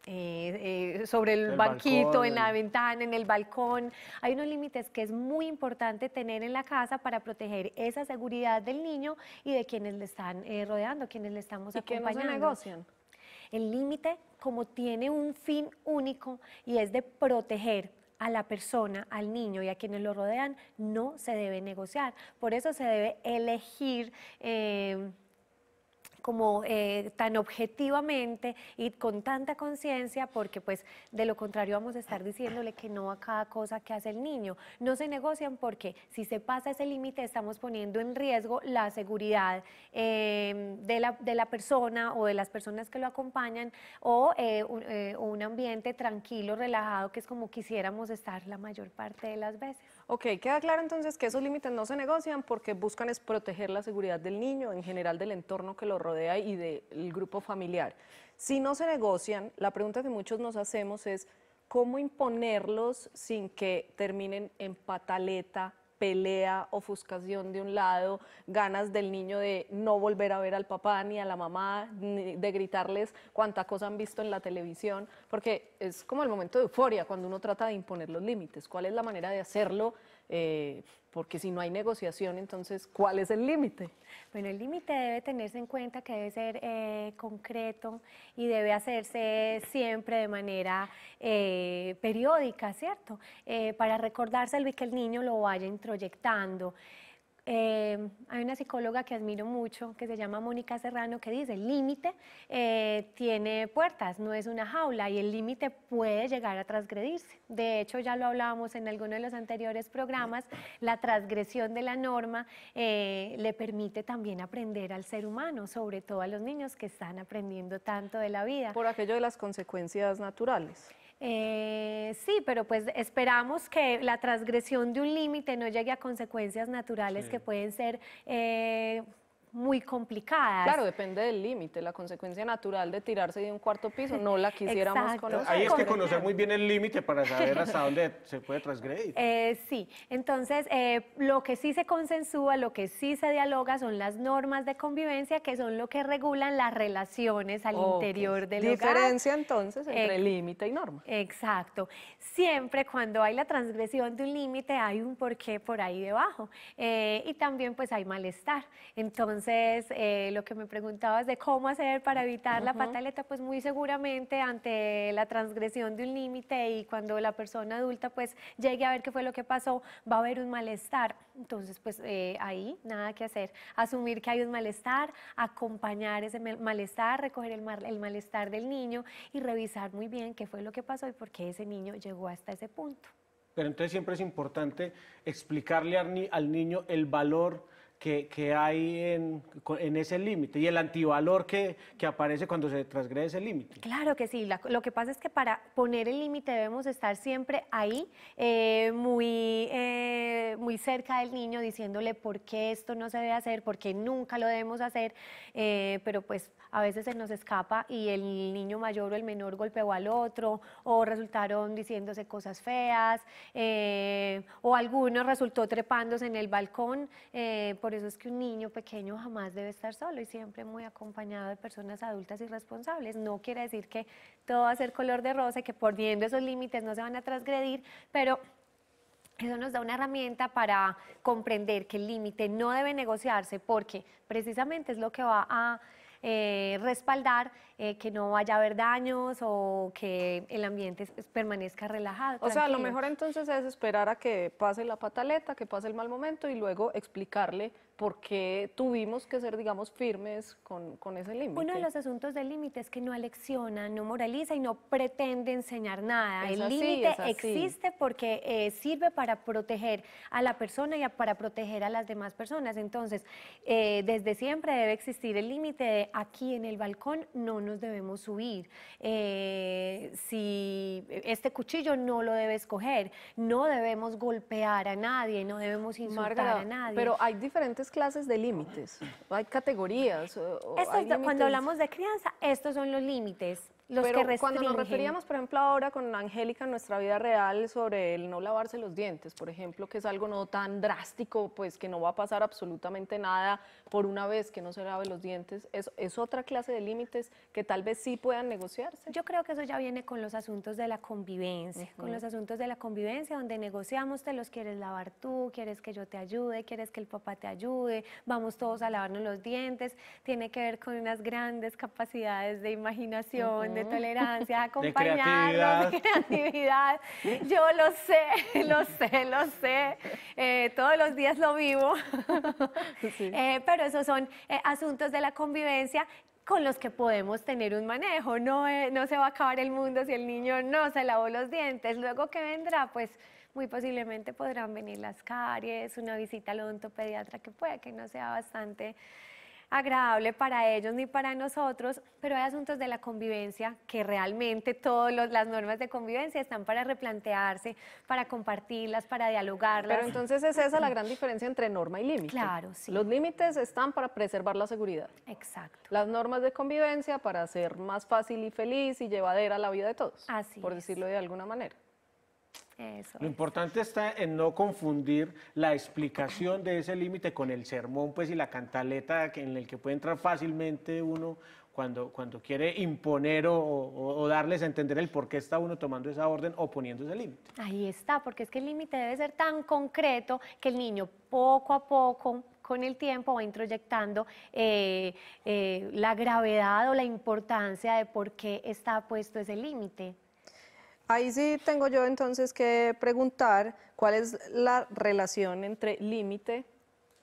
eh, eh, sobre el, El banquito, balcón, en la el- ventana, en el balcón. Hay unos límites que es muy importante tener en la casa para proteger esa seguridad del niño y de quienes le están eh, rodeando, quienes le estamos ¿Y que no se acompañando. negocian? El límite, como tiene un fin único y es de proteger a la persona, al niño y a quienes lo rodean, no se debe negociar. Por eso se debe elegir eh, como eh, tan objetivamente y con tanta conciencia, porque pues de lo contrario vamos a estar diciéndole que no a cada cosa que hace el niño. No se negocian porque si se pasa ese límite estamos poniendo en riesgo la seguridad eh, de, la, de la persona o de las personas que lo acompañan o eh, un, eh, un ambiente tranquilo, relajado, que es como quisiéramos estar la mayor parte de las veces. Ok, queda claro entonces que esos límites no se negocian porque buscan es proteger la seguridad del niño, en general del entorno que lo rodea y del grupo familiar. Si no se negocian, la pregunta que muchos nos hacemos es cómo imponerlos sin que terminen en pataleta, pelea, ofuscación de un lado, ganas del niño de no volver a ver al papá ni a la mamá, ni de gritarles cuánta cosa han visto en la televisión, porque es como el momento de euforia cuando uno trata de imponer los límites. ¿Cuál es la manera de hacerlo? Eh, porque si no hay negociación, entonces, ¿cuál es el límite? Bueno, el límite debe tenerse en cuenta que debe ser eh, concreto y debe hacerse siempre de manera eh, periódica, ¿cierto? Eh, para recordárselo y que el niño lo vaya introyectando. Eh, hay una psicóloga que admiro mucho, que se llama Mónica Serrano, que dice, el límite eh, tiene puertas, no es una jaula, y el límite puede llegar a transgredirse. De hecho, ya lo hablábamos en alguno de los anteriores programas, la transgresión de la norma eh, le permite también aprender al ser humano, sobre todo a los niños que están aprendiendo tanto de la vida. Por aquello de las consecuencias naturales. Eh, sí, pero pues esperamos que la transgresión de un límite no llegue a consecuencias naturales Sí. que pueden ser eh, muy complicadas. Claro, depende del límite. La consecuencia natural de tirarse de un cuarto piso no la quisiéramos Exacto. conocer. Ahí es que Correcto. conocer muy bien el límite para saber hasta dónde se puede transgredir. Eh, sí, entonces eh, lo que sí se consensúa, lo que sí se dialoga son las normas de convivencia, que son lo que regulan las relaciones al Ok. interior del hogar. Diferencia entonces entre Eh, límite y norma. Exacto. Siempre cuando hay la transgresión de un límite hay un porqué por ahí debajo. Eh, y también pues hay malestar. Entonces, eh, lo que me preguntabas de cómo hacer para evitar la pataleta, pues muy seguramente ante la transgresión de un límite y cuando la persona adulta pues llegue a ver qué fue lo que pasó, va a haber un malestar. Entonces, pues eh, ahí nada que hacer. Asumir que hay un malestar, acompañar ese mal- malestar, recoger el, mal- el malestar del niño y revisar muy bien qué fue lo que pasó y por qué ese niño llegó hasta ese punto. Pero entonces siempre es importante explicarle al, ni- al niño el valor que, que hay en, en ese límite y el antivalor que, que aparece cuando se transgrede ese límite. Claro que sí, la- lo que pasa es que para poner el límite debemos estar siempre ahí, eh, muy, eh, muy cerca del niño, diciéndole por qué esto no se debe hacer, por qué nunca lo debemos hacer, eh, pero pues a veces se nos escapa y el niño mayor o el menor golpeó al otro, o resultaron diciéndose cosas feas, eh, o alguno resultó trepándose en el balcón. eh, por eso es que un niño pequeño jamás debe estar solo y siempre muy acompañado de personas adultas y responsables. No quiere decir que todo va a ser color de rosa y que poniendo esos límites no se van a transgredir, pero eso nos da una herramienta para comprender que el límite no debe negociarse porque precisamente es lo que va a eh, respaldar eh, que no vaya a haber daños o que el ambiente es- es- permanezca relajado. O sea, lo tranquilo. mejor entonces es esperar a que pase la pataleta, que pase el mal momento y luego explicarle por qué tuvimos que ser, digamos, firmes con, con ese límite. Uno de los asuntos del límite es que no alecciona, no moraliza y no pretende enseñar nada. Es El así, límite es así. existe porque eh, sirve para proteger a la persona y a- para proteger a las demás personas. Entonces, eh, desde siempre debe existir el límite de aquí en el balcón no nos debemos subir. Eh, si este cuchillo no lo debes coger, no debemos golpear a nadie, no debemos insultar Márgara, a nadie. pero hay diferentes clases de límites, hay categorías. o- o Estos hay do- límites- cuando hablamos de crianza, estos son los límites, los Pero que restringen. cuando nos referíamos, por ejemplo, ahora con Angélica en nuestra vida real sobre el no lavarse los dientes, por ejemplo, que es algo no tan drástico, pues que no va a pasar absolutamente nada por una vez que no se lave los dientes, es, es otra clase de límites que tal vez sí puedan negociarse. Yo creo que eso ya viene con los asuntos de la convivencia, con los asuntos de la convivencia donde negociamos, te los quieres lavar tú, quieres que yo te ayude, quieres que el papá te ayude, vamos todos a lavarnos los dientes, tiene que ver con unas grandes capacidades de imaginación, de tolerancia, de acompañarnos, de creatividad. Yo lo sé, lo sé, lo sé, eh, todos los días lo vivo, Eh, pero esos son eh, asuntos de la convivencia con los que podemos tener un manejo. No, eh, no se va a acabar el mundo si el niño no se lavó los dientes. Luego que vendrá, pues muy posiblemente podrán venir las caries, una visita al odontopediatra que puede que no sea bastante agradable para ellos ni para nosotros, pero hay asuntos de la convivencia que realmente todas las normas de convivencia están para replantearse, para compartirlas, para dialogarlas. Pero entonces es esa la gran diferencia entre norma y límite. Claro, sí. Los límites están para preservar la seguridad. Exacto. Las normas de convivencia para hacer más fácil y feliz y llevadera la vida de todos, Así por es. decirlo de alguna manera. Eso. Lo importante está en no confundir la explicación de ese límite con el sermón, pues, y la cantaleta que- en el que puede entrar fácilmente uno cuando, cuando quiere imponer o, o- o darles a entender el por qué está uno tomando esa orden o poniendo ese límite. Ahí está, porque es que el límite debe ser tan concreto que el niño poco a poco, con el tiempo, va introyectando eh, eh, la gravedad o la importancia de por qué está puesto ese límite. Ahí sí tengo yo entonces que preguntar cuál es la relación entre límite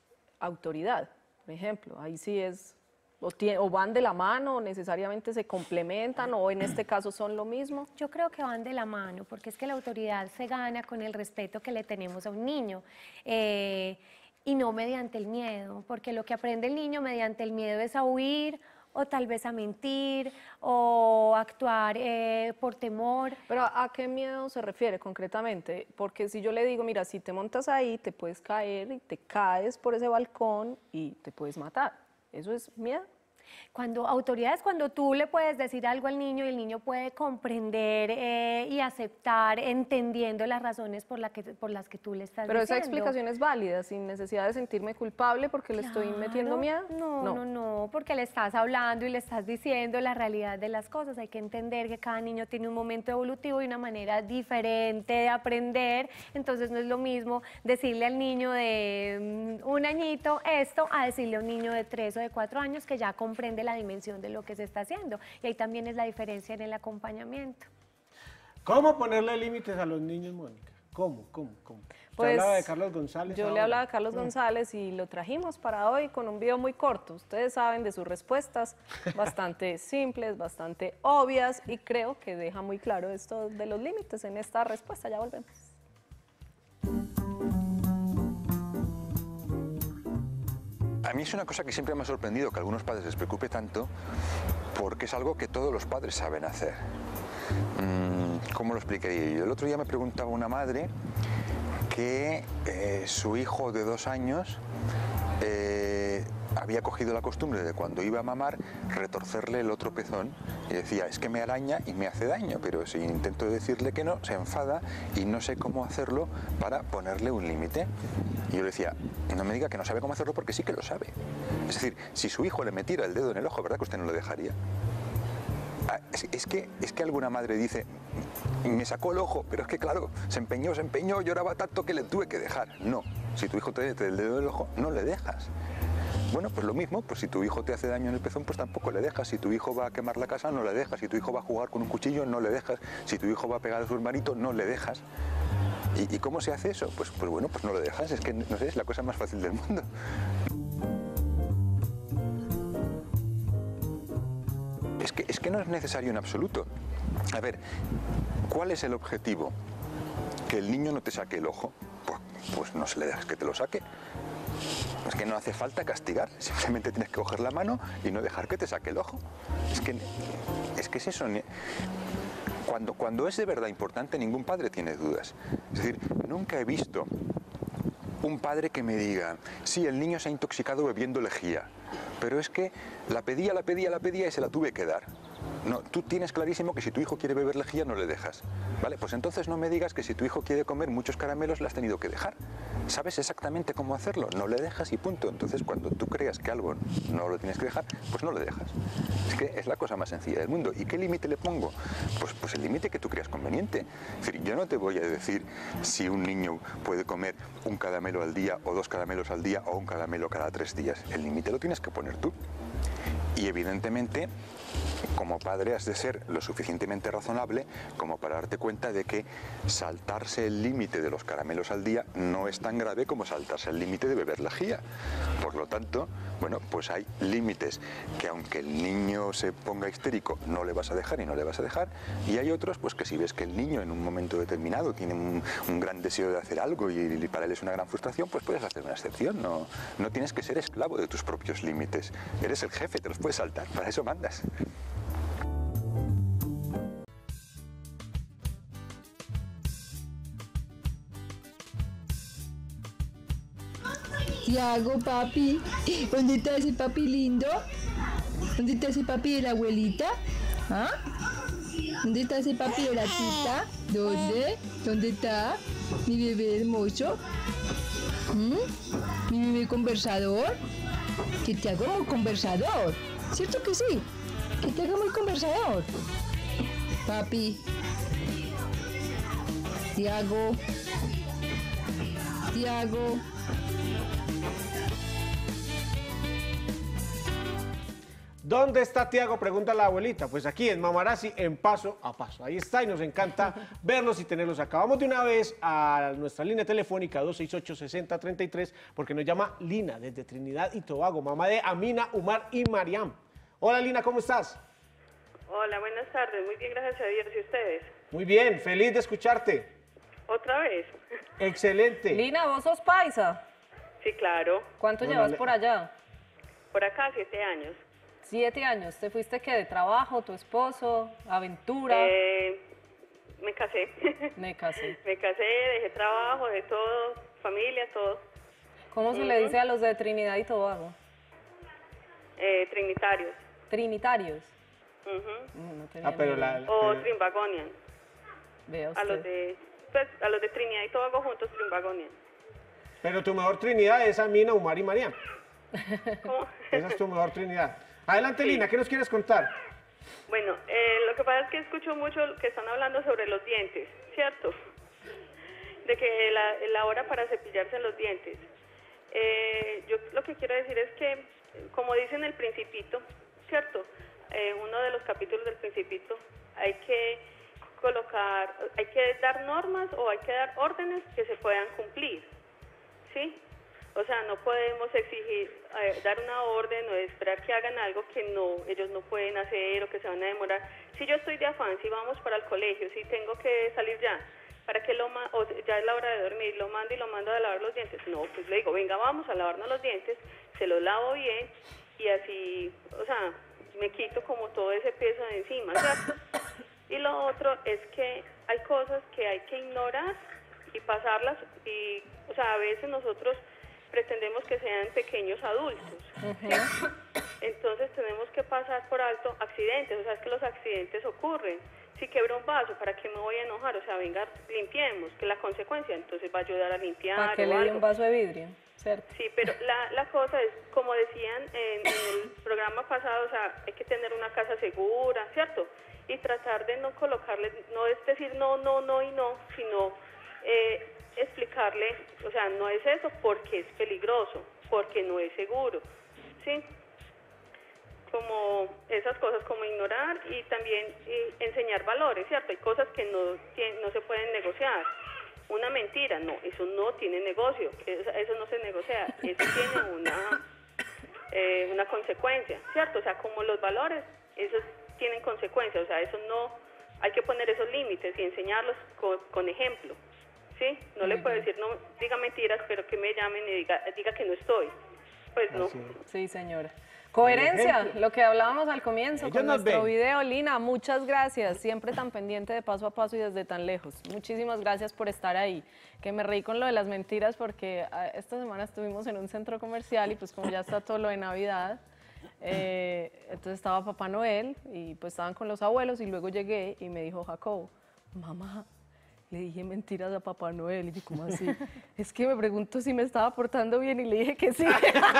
autoridad, por ejemplo. Ahí sí es, o, tie- o van de la mano, o necesariamente se complementan, o en este caso son lo mismo. Yo creo que van de la mano, porque es que la autoridad se gana con el respeto que le tenemos a un niño. Eh, y no mediante el miedo, porque lo que aprende el niño mediante el miedo es a huir, o tal vez a mentir, o actuar eh, por temor. Pero ¿a qué miedo se refiere concretamente? Porque si yo le digo, mira, si te montas ahí, te puedes caer y te caes por ese balcón y te puedes matar. ¿Eso es miedo? Cuando autoridades, cuando tú le puedes decir algo al niño y el niño puede comprender eh, y aceptar, entendiendo las razones por, la que, por las que tú le estás Pero esa diciendo. explicación es válida, sin necesidad de sentirme culpable porque le estoy metiendo Claro. miedo. No, no, no, porque le estás hablando y le estás diciendo la realidad de las cosas. Hay que entender que cada niño tiene un momento evolutivo y una manera diferente de aprender. Entonces no es lo mismo decirle al niño de mm, un añito esto a decirle a un niño de tres o de cuatro años que ya comprende la dimensión de lo que se está haciendo. Y ahí también es la diferencia en el acompañamiento. ¿Cómo ponerle límites a los niños, Mónica? ¿Cómo? ¿Cómo? ¿Cómo? ¿Te Pues, hablaba de Carlos González Yo le ahora? hablaba a Carlos González y lo trajimos para hoy con un video muy corto. Ustedes saben de sus respuestas, bastante simples, bastante obvias, y creo que deja muy claro esto de los límites en esta respuesta. Ya volvemos. A mí es una cosa que siempre me ha sorprendido que a algunos padres les preocupe tanto, porque es algo que todos los padres saben hacer. Mm, ¿Cómo lo explicaría yo? El otro día me preguntaba una madre que eh, su hijo de dos años eh, había cogido la costumbre de cuando iba a mamar retorcerle el otro pezón y decía, es que me araña y me hace daño, pero si intento decirle que no, se enfada y no sé cómo hacerlo para ponerle un límite. Y yo le decía, no me diga que no sabe cómo hacerlo porque sí que lo sabe. Es decir, si su hijo le metiera el dedo en el ojo, ¿verdad que usted no lo dejaría? Ah, Es, es, que, es que alguna madre dice, me sacó el ojo, pero es que claro, se empeñó, se empeñó, lloraba tanto que le tuve que dejar. No, si tu hijo te mete el dedo en el ojo, no le dejas. Bueno, pues lo mismo, pues si tu hijo te hace daño en el pezón, pues tampoco le dejas. Si tu hijo va a quemar la casa, no le dejas. Si tu hijo va a jugar con un cuchillo, no le dejas. Si tu hijo va a pegar a su hermanito, no le dejas. ¿Y, y cómo se hace eso? Pues, pues bueno, pues no le dejas. Es que, no sé, es la cosa más fácil del mundo. Es que, es que no es necesario en absoluto. A ver, ¿cuál es el objetivo? ¿Que el niño no te saque el ojo? Pues, pues no se le dejas que te lo saque. Es que no hace falta castigar, simplemente tienes que coger la mano y no dejar que te saque el ojo. Es que es, que es eso. Cuando, cuando es de verdad importante, ningún padre tiene dudas. Es decir, nunca he visto un padre que me diga, sí, el niño se ha intoxicado bebiendo lejía, pero es que la pedía, la pedía, la pedía y se la tuve que dar. No, tú tienes clarísimo que si tu hijo quiere beber lejía no le dejas, ¿vale? Pues entonces no me digas que si tu hijo quiere comer muchos caramelos le has tenido que dejar. ¿Sabes exactamente cómo hacerlo? No le dejas y punto. Entonces cuando tú creas que algo no lo tienes que dejar, pues no le dejas. Es que es la cosa más sencilla del mundo. ¿Y qué límite le pongo? Pues, pues el límite que tú creas conveniente. Es decir, yo no te voy a decir si un niño puede comer un caramelo al día o dos caramelos al día o un caramelo cada tres días. El límite lo tienes que poner tú. Y evidentemente, como padre has de ser lo suficientemente razonable como para darte cuenta de que saltarse el límite de los caramelos al día no es tan grave como saltarse el límite de beber lejía. Por lo tanto, bueno, pues hay límites que aunque el niño se ponga histérico no le vas a dejar y no le vas a dejar, y hay otros pues que si ves que el niño en un momento determinado tiene un, un gran deseo de hacer algo y, y para él es una gran frustración, pues puedes hacer una excepción. No, no tienes que ser esclavo de tus propios límites. Eres el jefe, te los puedes saltar, para eso mandas. Tiago, papi, ¿dónde está ese papi lindo? ¿Dónde está ese papi de la abuelita? ¿Ah? ¿Dónde está ese papi de la tita? ¿Dónde? ¿Dónde está mi bebé hermoso? ¿Mm? ¿Mi bebé conversador? Que te hago muy conversador, ¿cierto que sí? Que te hago muy conversador. Papi. Tiago. Tiago. ¿Dónde está Tiago? Pregunta la abuelita. Pues aquí en Mamarazzi, en Paso a Paso. Ahí está y nos encanta verlos y tenerlos acá. Vamos de una vez a nuestra línea telefónica dos seis ocho, seis cero tres tres porque nos llama Lina desde Trinidad y Tobago, mamá de Amina, Umar y Mariam. Hola Lina, ¿cómo estás? Hola, buenas tardes. Muy bien, gracias a Dios. ¿Y ustedes? Muy bien, feliz de escucharte. ¿Otra vez? Excelente. Lina, ¿vos sos paisa? Sí, claro. ¿Cuánto Bueno, llevas le- por allá? Por acá, siete años. Siete años. ¿Te fuiste qué? ¿De trabajo, tu esposo, aventura? Eh, me casé. Me casé. Me casé, dejé trabajo, de todo, familia, todo. ¿Cómo se le Ujú. dice a los de Trinidad y Tobago? Eh, trinitarios. Trinitarios. Ujú. No, no tenía Ah, pero ni la- idea. O pero- Trimbagonian. Vea A los usted. de, pues, a los de Trinidad y Tobago juntos, Trimbagonian. Pero tu mejor Trinidad es Amina, Umar y Mariam. ¿Cómo? Esa es tu mejor Trinidad. Adelante Sí. Lina, ¿qué nos quieres contar? Bueno, eh, lo que pasa es que escucho mucho que están hablando sobre los dientes, ¿cierto? De que la, la hora para cepillarse los dientes. Eh, yo lo que quiero decir es que, como dice en el Principito, ¿cierto? Eh, uno de los capítulos del Principito, hay que colocar, hay que dar normas o hay que dar órdenes que se puedan cumplir, ¿sí? O sea, no podemos exigir, eh, dar una orden o esperar que hagan algo que no, ellos no pueden hacer o que se van a demorar. Si yo estoy de afán, si vamos para el colegio, si tengo que salir ya, ¿para qué lo ma- o ya es la hora de dormir, lo mando y lo mando a lavar los dientes? No, pues le digo, venga, vamos a lavarnos los dientes, se los lavo bien y así, o sea, me quito como todo ese peso de encima, ¿cierto? Y lo otro es que hay cosas que hay que ignorar y pasarlas y, o sea, a veces nosotros pretendemos que sean pequeños adultos, ¿sí? Entonces tenemos que pasar por alto accidentes, o sea, es que los accidentes ocurren. Si quebro un vaso, ¿para qué me voy a enojar? O sea, venga, limpiemos, que la consecuencia entonces va a ayudar a limpiar ¿Para qué o le di algo. un vaso de vidrio? ¿Cierto? Sí, pero la, la cosa es, como decían en, en el programa pasado, o sea, hay que tener una casa segura, ¿cierto? Y tratar de no colocarle, no es decir no, no, no y no, sino eh, explicarle, o sea, no es eso porque es peligroso, porque no es seguro, ¿sí? Como esas cosas, como ignorar y también eh, enseñar valores, ¿cierto? Hay cosas que no, tien- no se pueden negociar. Una mentira, no, eso no tiene negocio, eso, eso no se negocia, eso tiene una, eh, una consecuencia, ¿cierto? O sea, como los valores, esos tienen consecuencias, o sea, eso no, hay que poner esos límites y enseñarlos con, con ejemplo, ¿sí? No le puedo decir, no, diga mentiras, pero que me llamen y diga, diga que no estoy, pues no. Sí, señora. Coherencia, lo que hablábamos al comienzo Ellos con nos nuestro ven. video. Lina, muchas gracias, siempre tan pendiente de Paso a Paso y desde tan lejos. Muchísimas gracias por estar ahí. Que me reí con lo de las mentiras porque ah, esta semana estuvimos en un centro comercial y pues como ya está todo lo de Navidad, eh, entonces estaba Papá Noel y pues estaban con los abuelos y luego llegué y me dijo Jacobo, mamá, le dije mentiras a Papá Noel. Y yo, ¿cómo así? Es que me pregunto si me estaba portando bien y le dije que sí.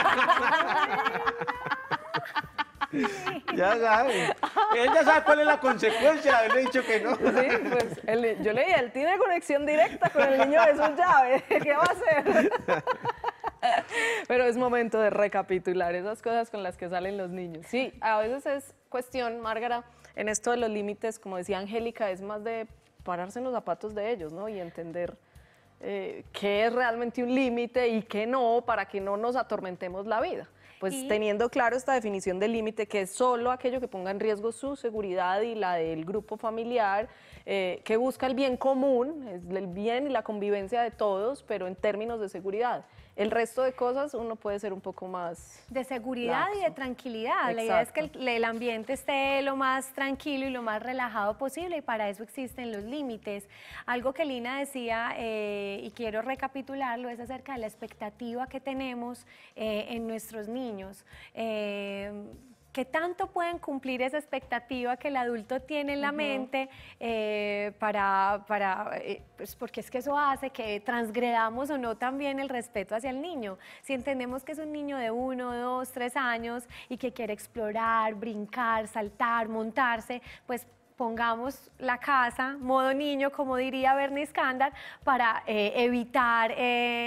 Ya sabe. Él ya sabe cuál es la consecuencia de haberle dicho que no. Sí, pues él- yo le dije, él tiene conexión directa con el niño de sus llaves. ¿Qué va a hacer? Pero es momento de recapitular esas cosas con las que salen los niños. Sí, a veces es cuestión, Márgara, en esto de los límites, como decía Angélica, es más de pararse en los zapatos de ellos, ¿no? Y entender eh, qué es realmente un límite y qué no, para que no nos atormentemos la vida. Pues Y- teniendo claro esta definición de límite, que es solo aquello que ponga en riesgo su seguridad y la del grupo familiar, eh, que busca el bien común, es el bien y la convivencia de todos, pero en términos de seguridad. El resto de cosas uno puede ser un poco más... De seguridad y de laxo. tranquilidad. La idea es que el, el ambiente esté lo más tranquilo y lo más relajado posible y para eso existen los límites. Algo que Lina decía, eh, y quiero recapitularlo, es acerca de la expectativa que tenemos eh, en nuestros niños. Eh, ¿Qué tanto pueden cumplir esa expectativa que el adulto tiene en la Ujú. mente eh, para, para eh, pues porque es que eso hace que transgredamos o no también el respeto hacia el niño? Si entendemos que es un niño de uno, dos, tres años y que quiere explorar, brincar, saltar, montarse, pues pongamos la casa, modo niño, como diría Bernie Scandar, para eh, evitar eh,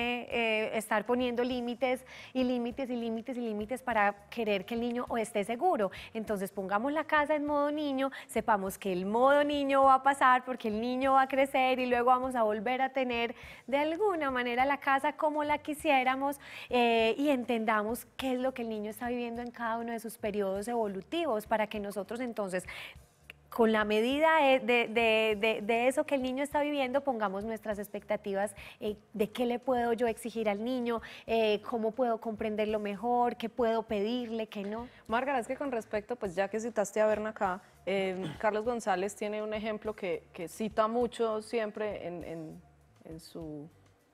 eh, estar poniendo límites y límites y límites y límites para querer que el niño o esté seguro. Entonces pongamos la casa en modo niño, sepamos que el modo niño va a pasar porque el niño va a crecer y luego vamos a volver a tener de alguna manera la casa como la quisiéramos eh, y entendamos qué es lo que el niño está viviendo en cada uno de sus periodos evolutivos para que nosotros entonces, con la medida de, de, de, de, de eso que el niño está viviendo, pongamos nuestras expectativas eh, de qué le puedo yo exigir al niño, eh, cómo puedo comprenderlo mejor, qué puedo pedirle, qué no. Márgara, es que con respecto, pues ya que citaste a Berna acá, eh, Carlos González tiene un ejemplo que, que cita mucho siempre en, en, en su,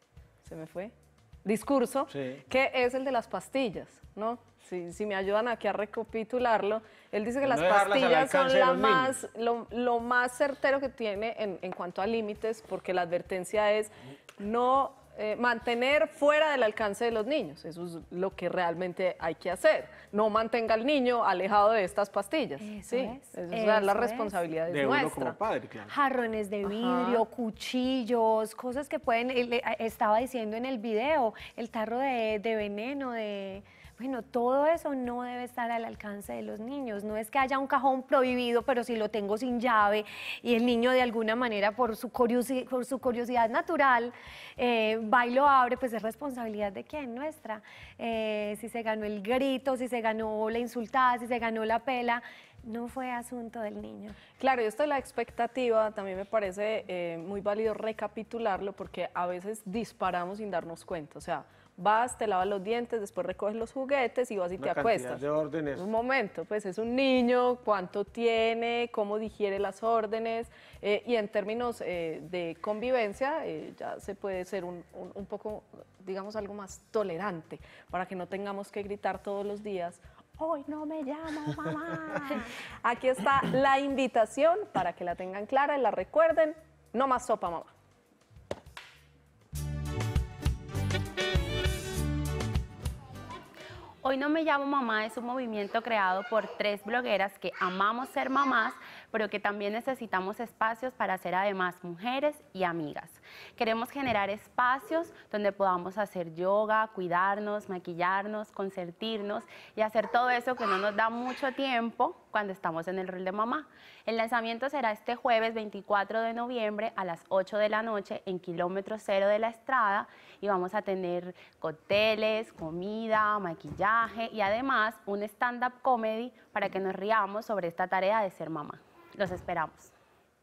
se me fue, discurso, sí, que es el de las pastillas, ¿no? Si, si me ayudan aquí a recapitularlo, él dice que no las pastillas son la más, lo, lo más certero que tiene en, en cuanto a límites, porque la advertencia es no eh, mantener fuera del alcance de los niños. Eso es lo que realmente hay que hacer. No mantenga al niño alejado de estas pastillas. Eso sí, es, eso eso es la es. responsabilidad de nuestra. uno como padre, claro. Jarrones de vidrio, Ajá, cuchillos, cosas que pueden, él, estaba diciendo en el video, el tarro de, de veneno, de... Bueno, todo eso no debe estar al alcance de los niños. No es que haya un cajón prohibido, pero si lo tengo sin llave y el niño de alguna manera por su, curiosi por su curiosidad natural eh, va y lo abre, pues es responsabilidad de quién, nuestra. Eh, si se ganó el grito, si se ganó la insultada, si se ganó la pela, no fue asunto del niño. Claro, y esto de la expectativa también me parece eh, muy válido recapitularlo porque a veces disparamos sin darnos cuenta. O sea, vas, te lavas los dientes, después recoges los juguetes y vas y Una te acuestas. de órdenes. Un momento, pues es un niño, cuánto tiene, cómo digiere las órdenes eh, y en términos eh, de convivencia eh, ya se puede ser un, un, un poco, digamos, algo más tolerante para que no tengamos que gritar todos los días. Hoy no me llamo mamá. Aquí está la invitación para que la tengan clara y la recuerden. No más sopa, mamá. Hoy no me llamo mamá es un movimiento creado por tres blogueras que amamos ser mamás, pero que también necesitamos espacios para ser además mujeres y amigas. Queremos generar espacios donde podamos hacer yoga, cuidarnos, maquillarnos, consentirnos y hacer todo eso que no nos da mucho tiempo cuando estamos en el rol de mamá. El lanzamiento será este jueves veinticuatro de noviembre a las ocho de la noche en Kilómetro Cero de la Estrada y vamos a tener cócteles, comida, maquillaje y además un stand-up comedy para que nos riamos sobre esta tarea de ser mamá. Los esperamos.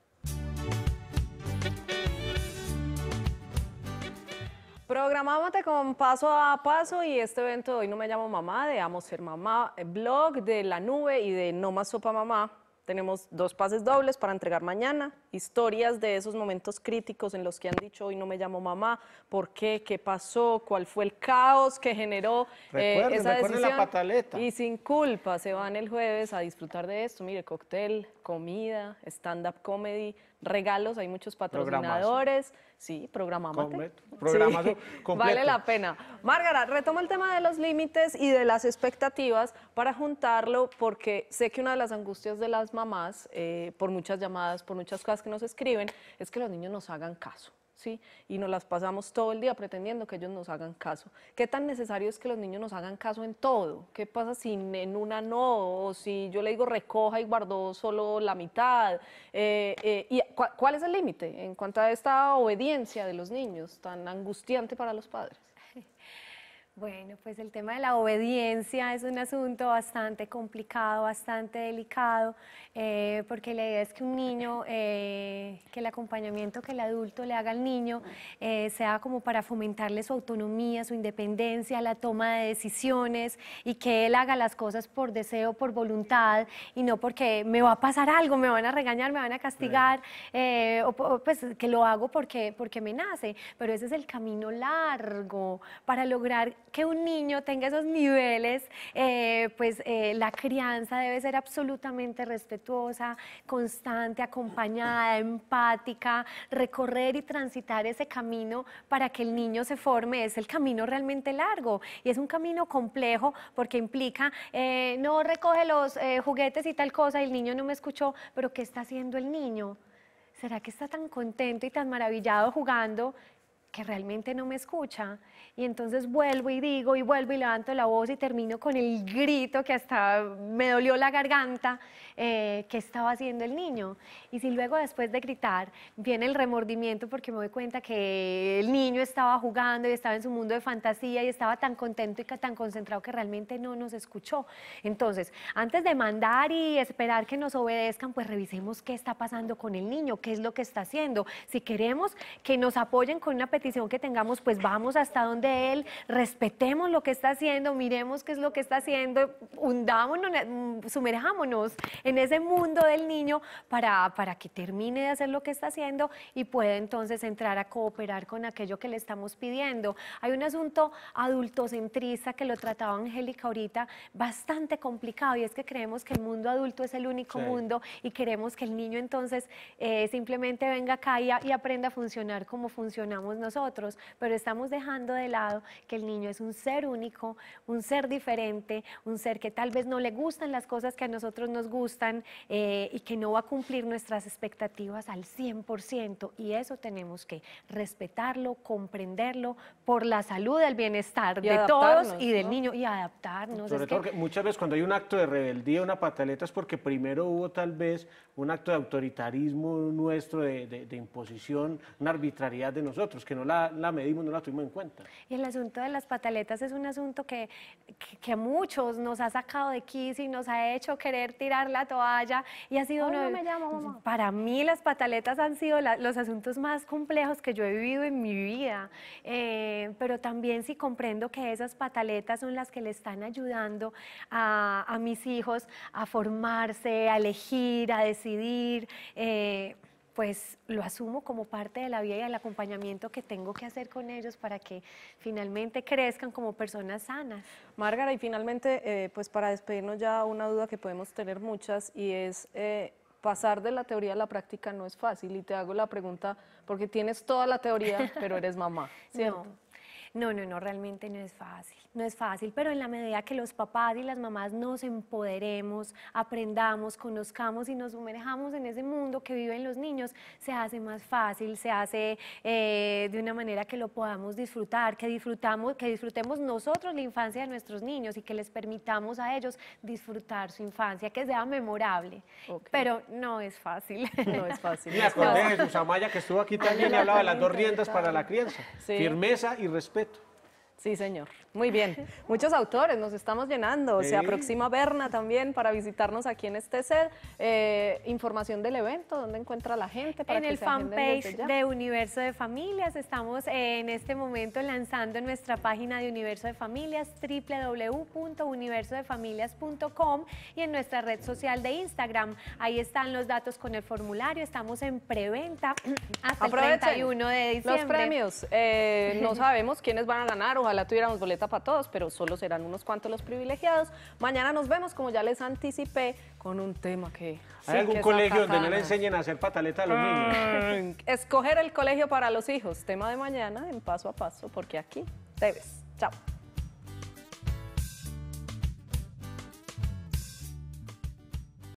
Programámote con Paso a Paso y este evento de Hoy no me llamo mamá, de Amo Ser Mamá, blog de La Nube y de No más sopa mamá. Tenemos dos pases dobles para entregar mañana, historias de esos momentos críticos en los que han dicho hoy no me llamo mamá, por qué, qué pasó, cuál fue el caos que generó eh, Recuerden, esa recuerden decisión. la pataleta. Y sin culpa se van el jueves a disfrutar de esto. Mire, cóctel, comida, stand-up comedy, regalos, hay muchos patrocinadores. Sí, programámate. Completo. Programazo Sí, completo. vale la pena. Márgara, retoma el tema de los límites y de las expectativas para juntarlo, porque sé que una de las angustias de las mamás, eh, por muchas llamadas, por muchas cosas que nos escriben, es que los niños nos hagan caso, ¿sí? Y nos las pasamos todo el día pretendiendo que ellos nos hagan caso. ¿Qué tan necesario es que los niños nos hagan caso en todo? ¿Qué pasa si en una no? O si yo le digo recoja y guardó solo la mitad. Eh, eh, ¿y cu cuál es el límite en cuanto a esta obediencia de los niños tan angustiante para los padres? Bueno, pues el tema de la obediencia es un asunto bastante complicado, bastante delicado, eh, porque la idea es que un niño, eh, que el acompañamiento que el adulto le haga al niño eh, sea como para fomentarle su autonomía, su independencia, la toma de decisiones y que él haga las cosas por deseo, por voluntad y no porque me va a pasar algo, me van a regañar, me van a castigar, eh, o, o pues que lo hago porque, porque me nace, pero ese es el camino largo para lograr que un niño tenga esos niveles, eh, pues eh, la crianza debe ser absolutamente respetuosa, constante, acompañada, empática, recorrer y transitar ese camino para que el niño se forme. Es el camino realmente largo y es un camino complejo porque implica, eh, no recoge los eh, juguetes y tal cosa y el niño no me escuchó, pero ¿qué está haciendo el niño? ¿Será que está tan contento y tan maravillado jugando que realmente no me escucha? Y entonces vuelvo y digo y vuelvo y levanto la voz y termino con el grito que hasta me dolió la garganta, eh, que estaba haciendo el niño. Y si luego después de gritar viene el remordimiento porque me doy cuenta que el niño estaba jugando y estaba en su mundo de fantasía y estaba tan contento y tan concentrado que realmente no nos escuchó. Entonces, antes de mandar y esperar que nos obedezcan, pues revisemos qué está pasando con el niño, qué es lo que está haciendo. Si queremos que nos apoyen con una petición que tengamos, pues vamos hasta donde él, respetemos lo que está haciendo, miremos qué es lo que está haciendo, hundámonos, sumerjámonos en ese mundo del niño para, para que termine de hacer lo que está haciendo y pueda entonces entrar a cooperar con aquello que le estamos pidiendo. Hay un asunto adultocentrista que lo trataba Angélica ahorita, bastante complicado, y es que creemos que el mundo adulto es el único sí. mundo y queremos que el niño entonces eh, simplemente venga acá y, a, y aprenda a funcionar como funcionamos nosotros, pero estamos dejando de lado que el niño es un ser único, un ser diferente, un ser que tal vez no le gustan las cosas que a nosotros nos gustan eh, y que no va a cumplir nuestras expectativas al cien por ciento, y eso tenemos que respetarlo, comprenderlo por la salud, el bienestar y de todos y del ¿no? niño, y adaptarnos. Sobre es todo que... porque muchas veces cuando hay un acto de rebeldía, una pataleta, es porque primero hubo tal vez un acto de autoritarismo nuestro, de, de, de imposición, una arbitrariedad de nosotros, que no la, la medimos, no la tuvimos en cuenta. Y el asunto de las pataletas es un asunto que, que, que a muchos nos ha sacado de quicio y nos ha hecho querer tirar la toalla, y ha sido uno, no me llamo, mamá. Para mí las pataletas han sido la, los asuntos más complejos que yo he vivido en mi vida, eh, pero también sí comprendo que esas pataletas son las que le están ayudando a, a mis hijos a formarse, a elegir, a decidir, eh, pues lo asumo como parte de la vida y el acompañamiento que tengo que hacer con ellos para que finalmente crezcan como personas sanas. Márgara, y finalmente, eh, pues para despedirnos ya, una duda que podemos tener muchas, y es eh, pasar de la teoría a la práctica no es fácil, y te hago la pregunta porque tienes toda la teoría, pero eres mamá, ¿cierto? No. No, no, no, realmente no es fácil, no es fácil, pero en la medida que los papás y las mamás nos empoderemos, aprendamos, conozcamos y nos sumerjamos en ese mundo que viven los niños, se hace más fácil, se hace eh, de una manera que lo podamos disfrutar, que, disfrutamos, que disfrutemos nosotros la infancia de nuestros niños y que les permitamos a ellos disfrutar su infancia, que sea memorable, okay. Pero no es fácil. No es fácil. Me acordé de Jesús Amaya, que estuvo aquí también y hablaba de las dos riendas para la crianza, sí. Firmeza y respeto. Sí, señor. Muy bien. Muchos autores, nos estamos llenando. Sí. Se aproxima Berna también para visitarnos aquí en este set. Eh, información del evento, ¿dónde encuentra la gente? Para en que el fanpage de Universo de Familias. Estamos eh, en este momento lanzando en nuestra página de Universo de Familias, doble u doble u doble u punto universo de familias punto com, y en nuestra red social de Instagram. Ahí están los datos con el formulario. Estamos en preventa hasta Aprovechen el treinta y uno de diciembre. Los premios. Eh, no sabemos quiénes van a ganar. Ojalá tuviéramos boleta para todos, pero solo serán unos cuantos los privilegiados. Mañana nos vemos, como ya les anticipé, con un tema que... ¿Hay sí algún que colegio donde no le enseñen a hacer pataleta a los niños? Escoger el colegio para los hijos. Tema de mañana en Paso a Paso, porque aquí debes. Chao.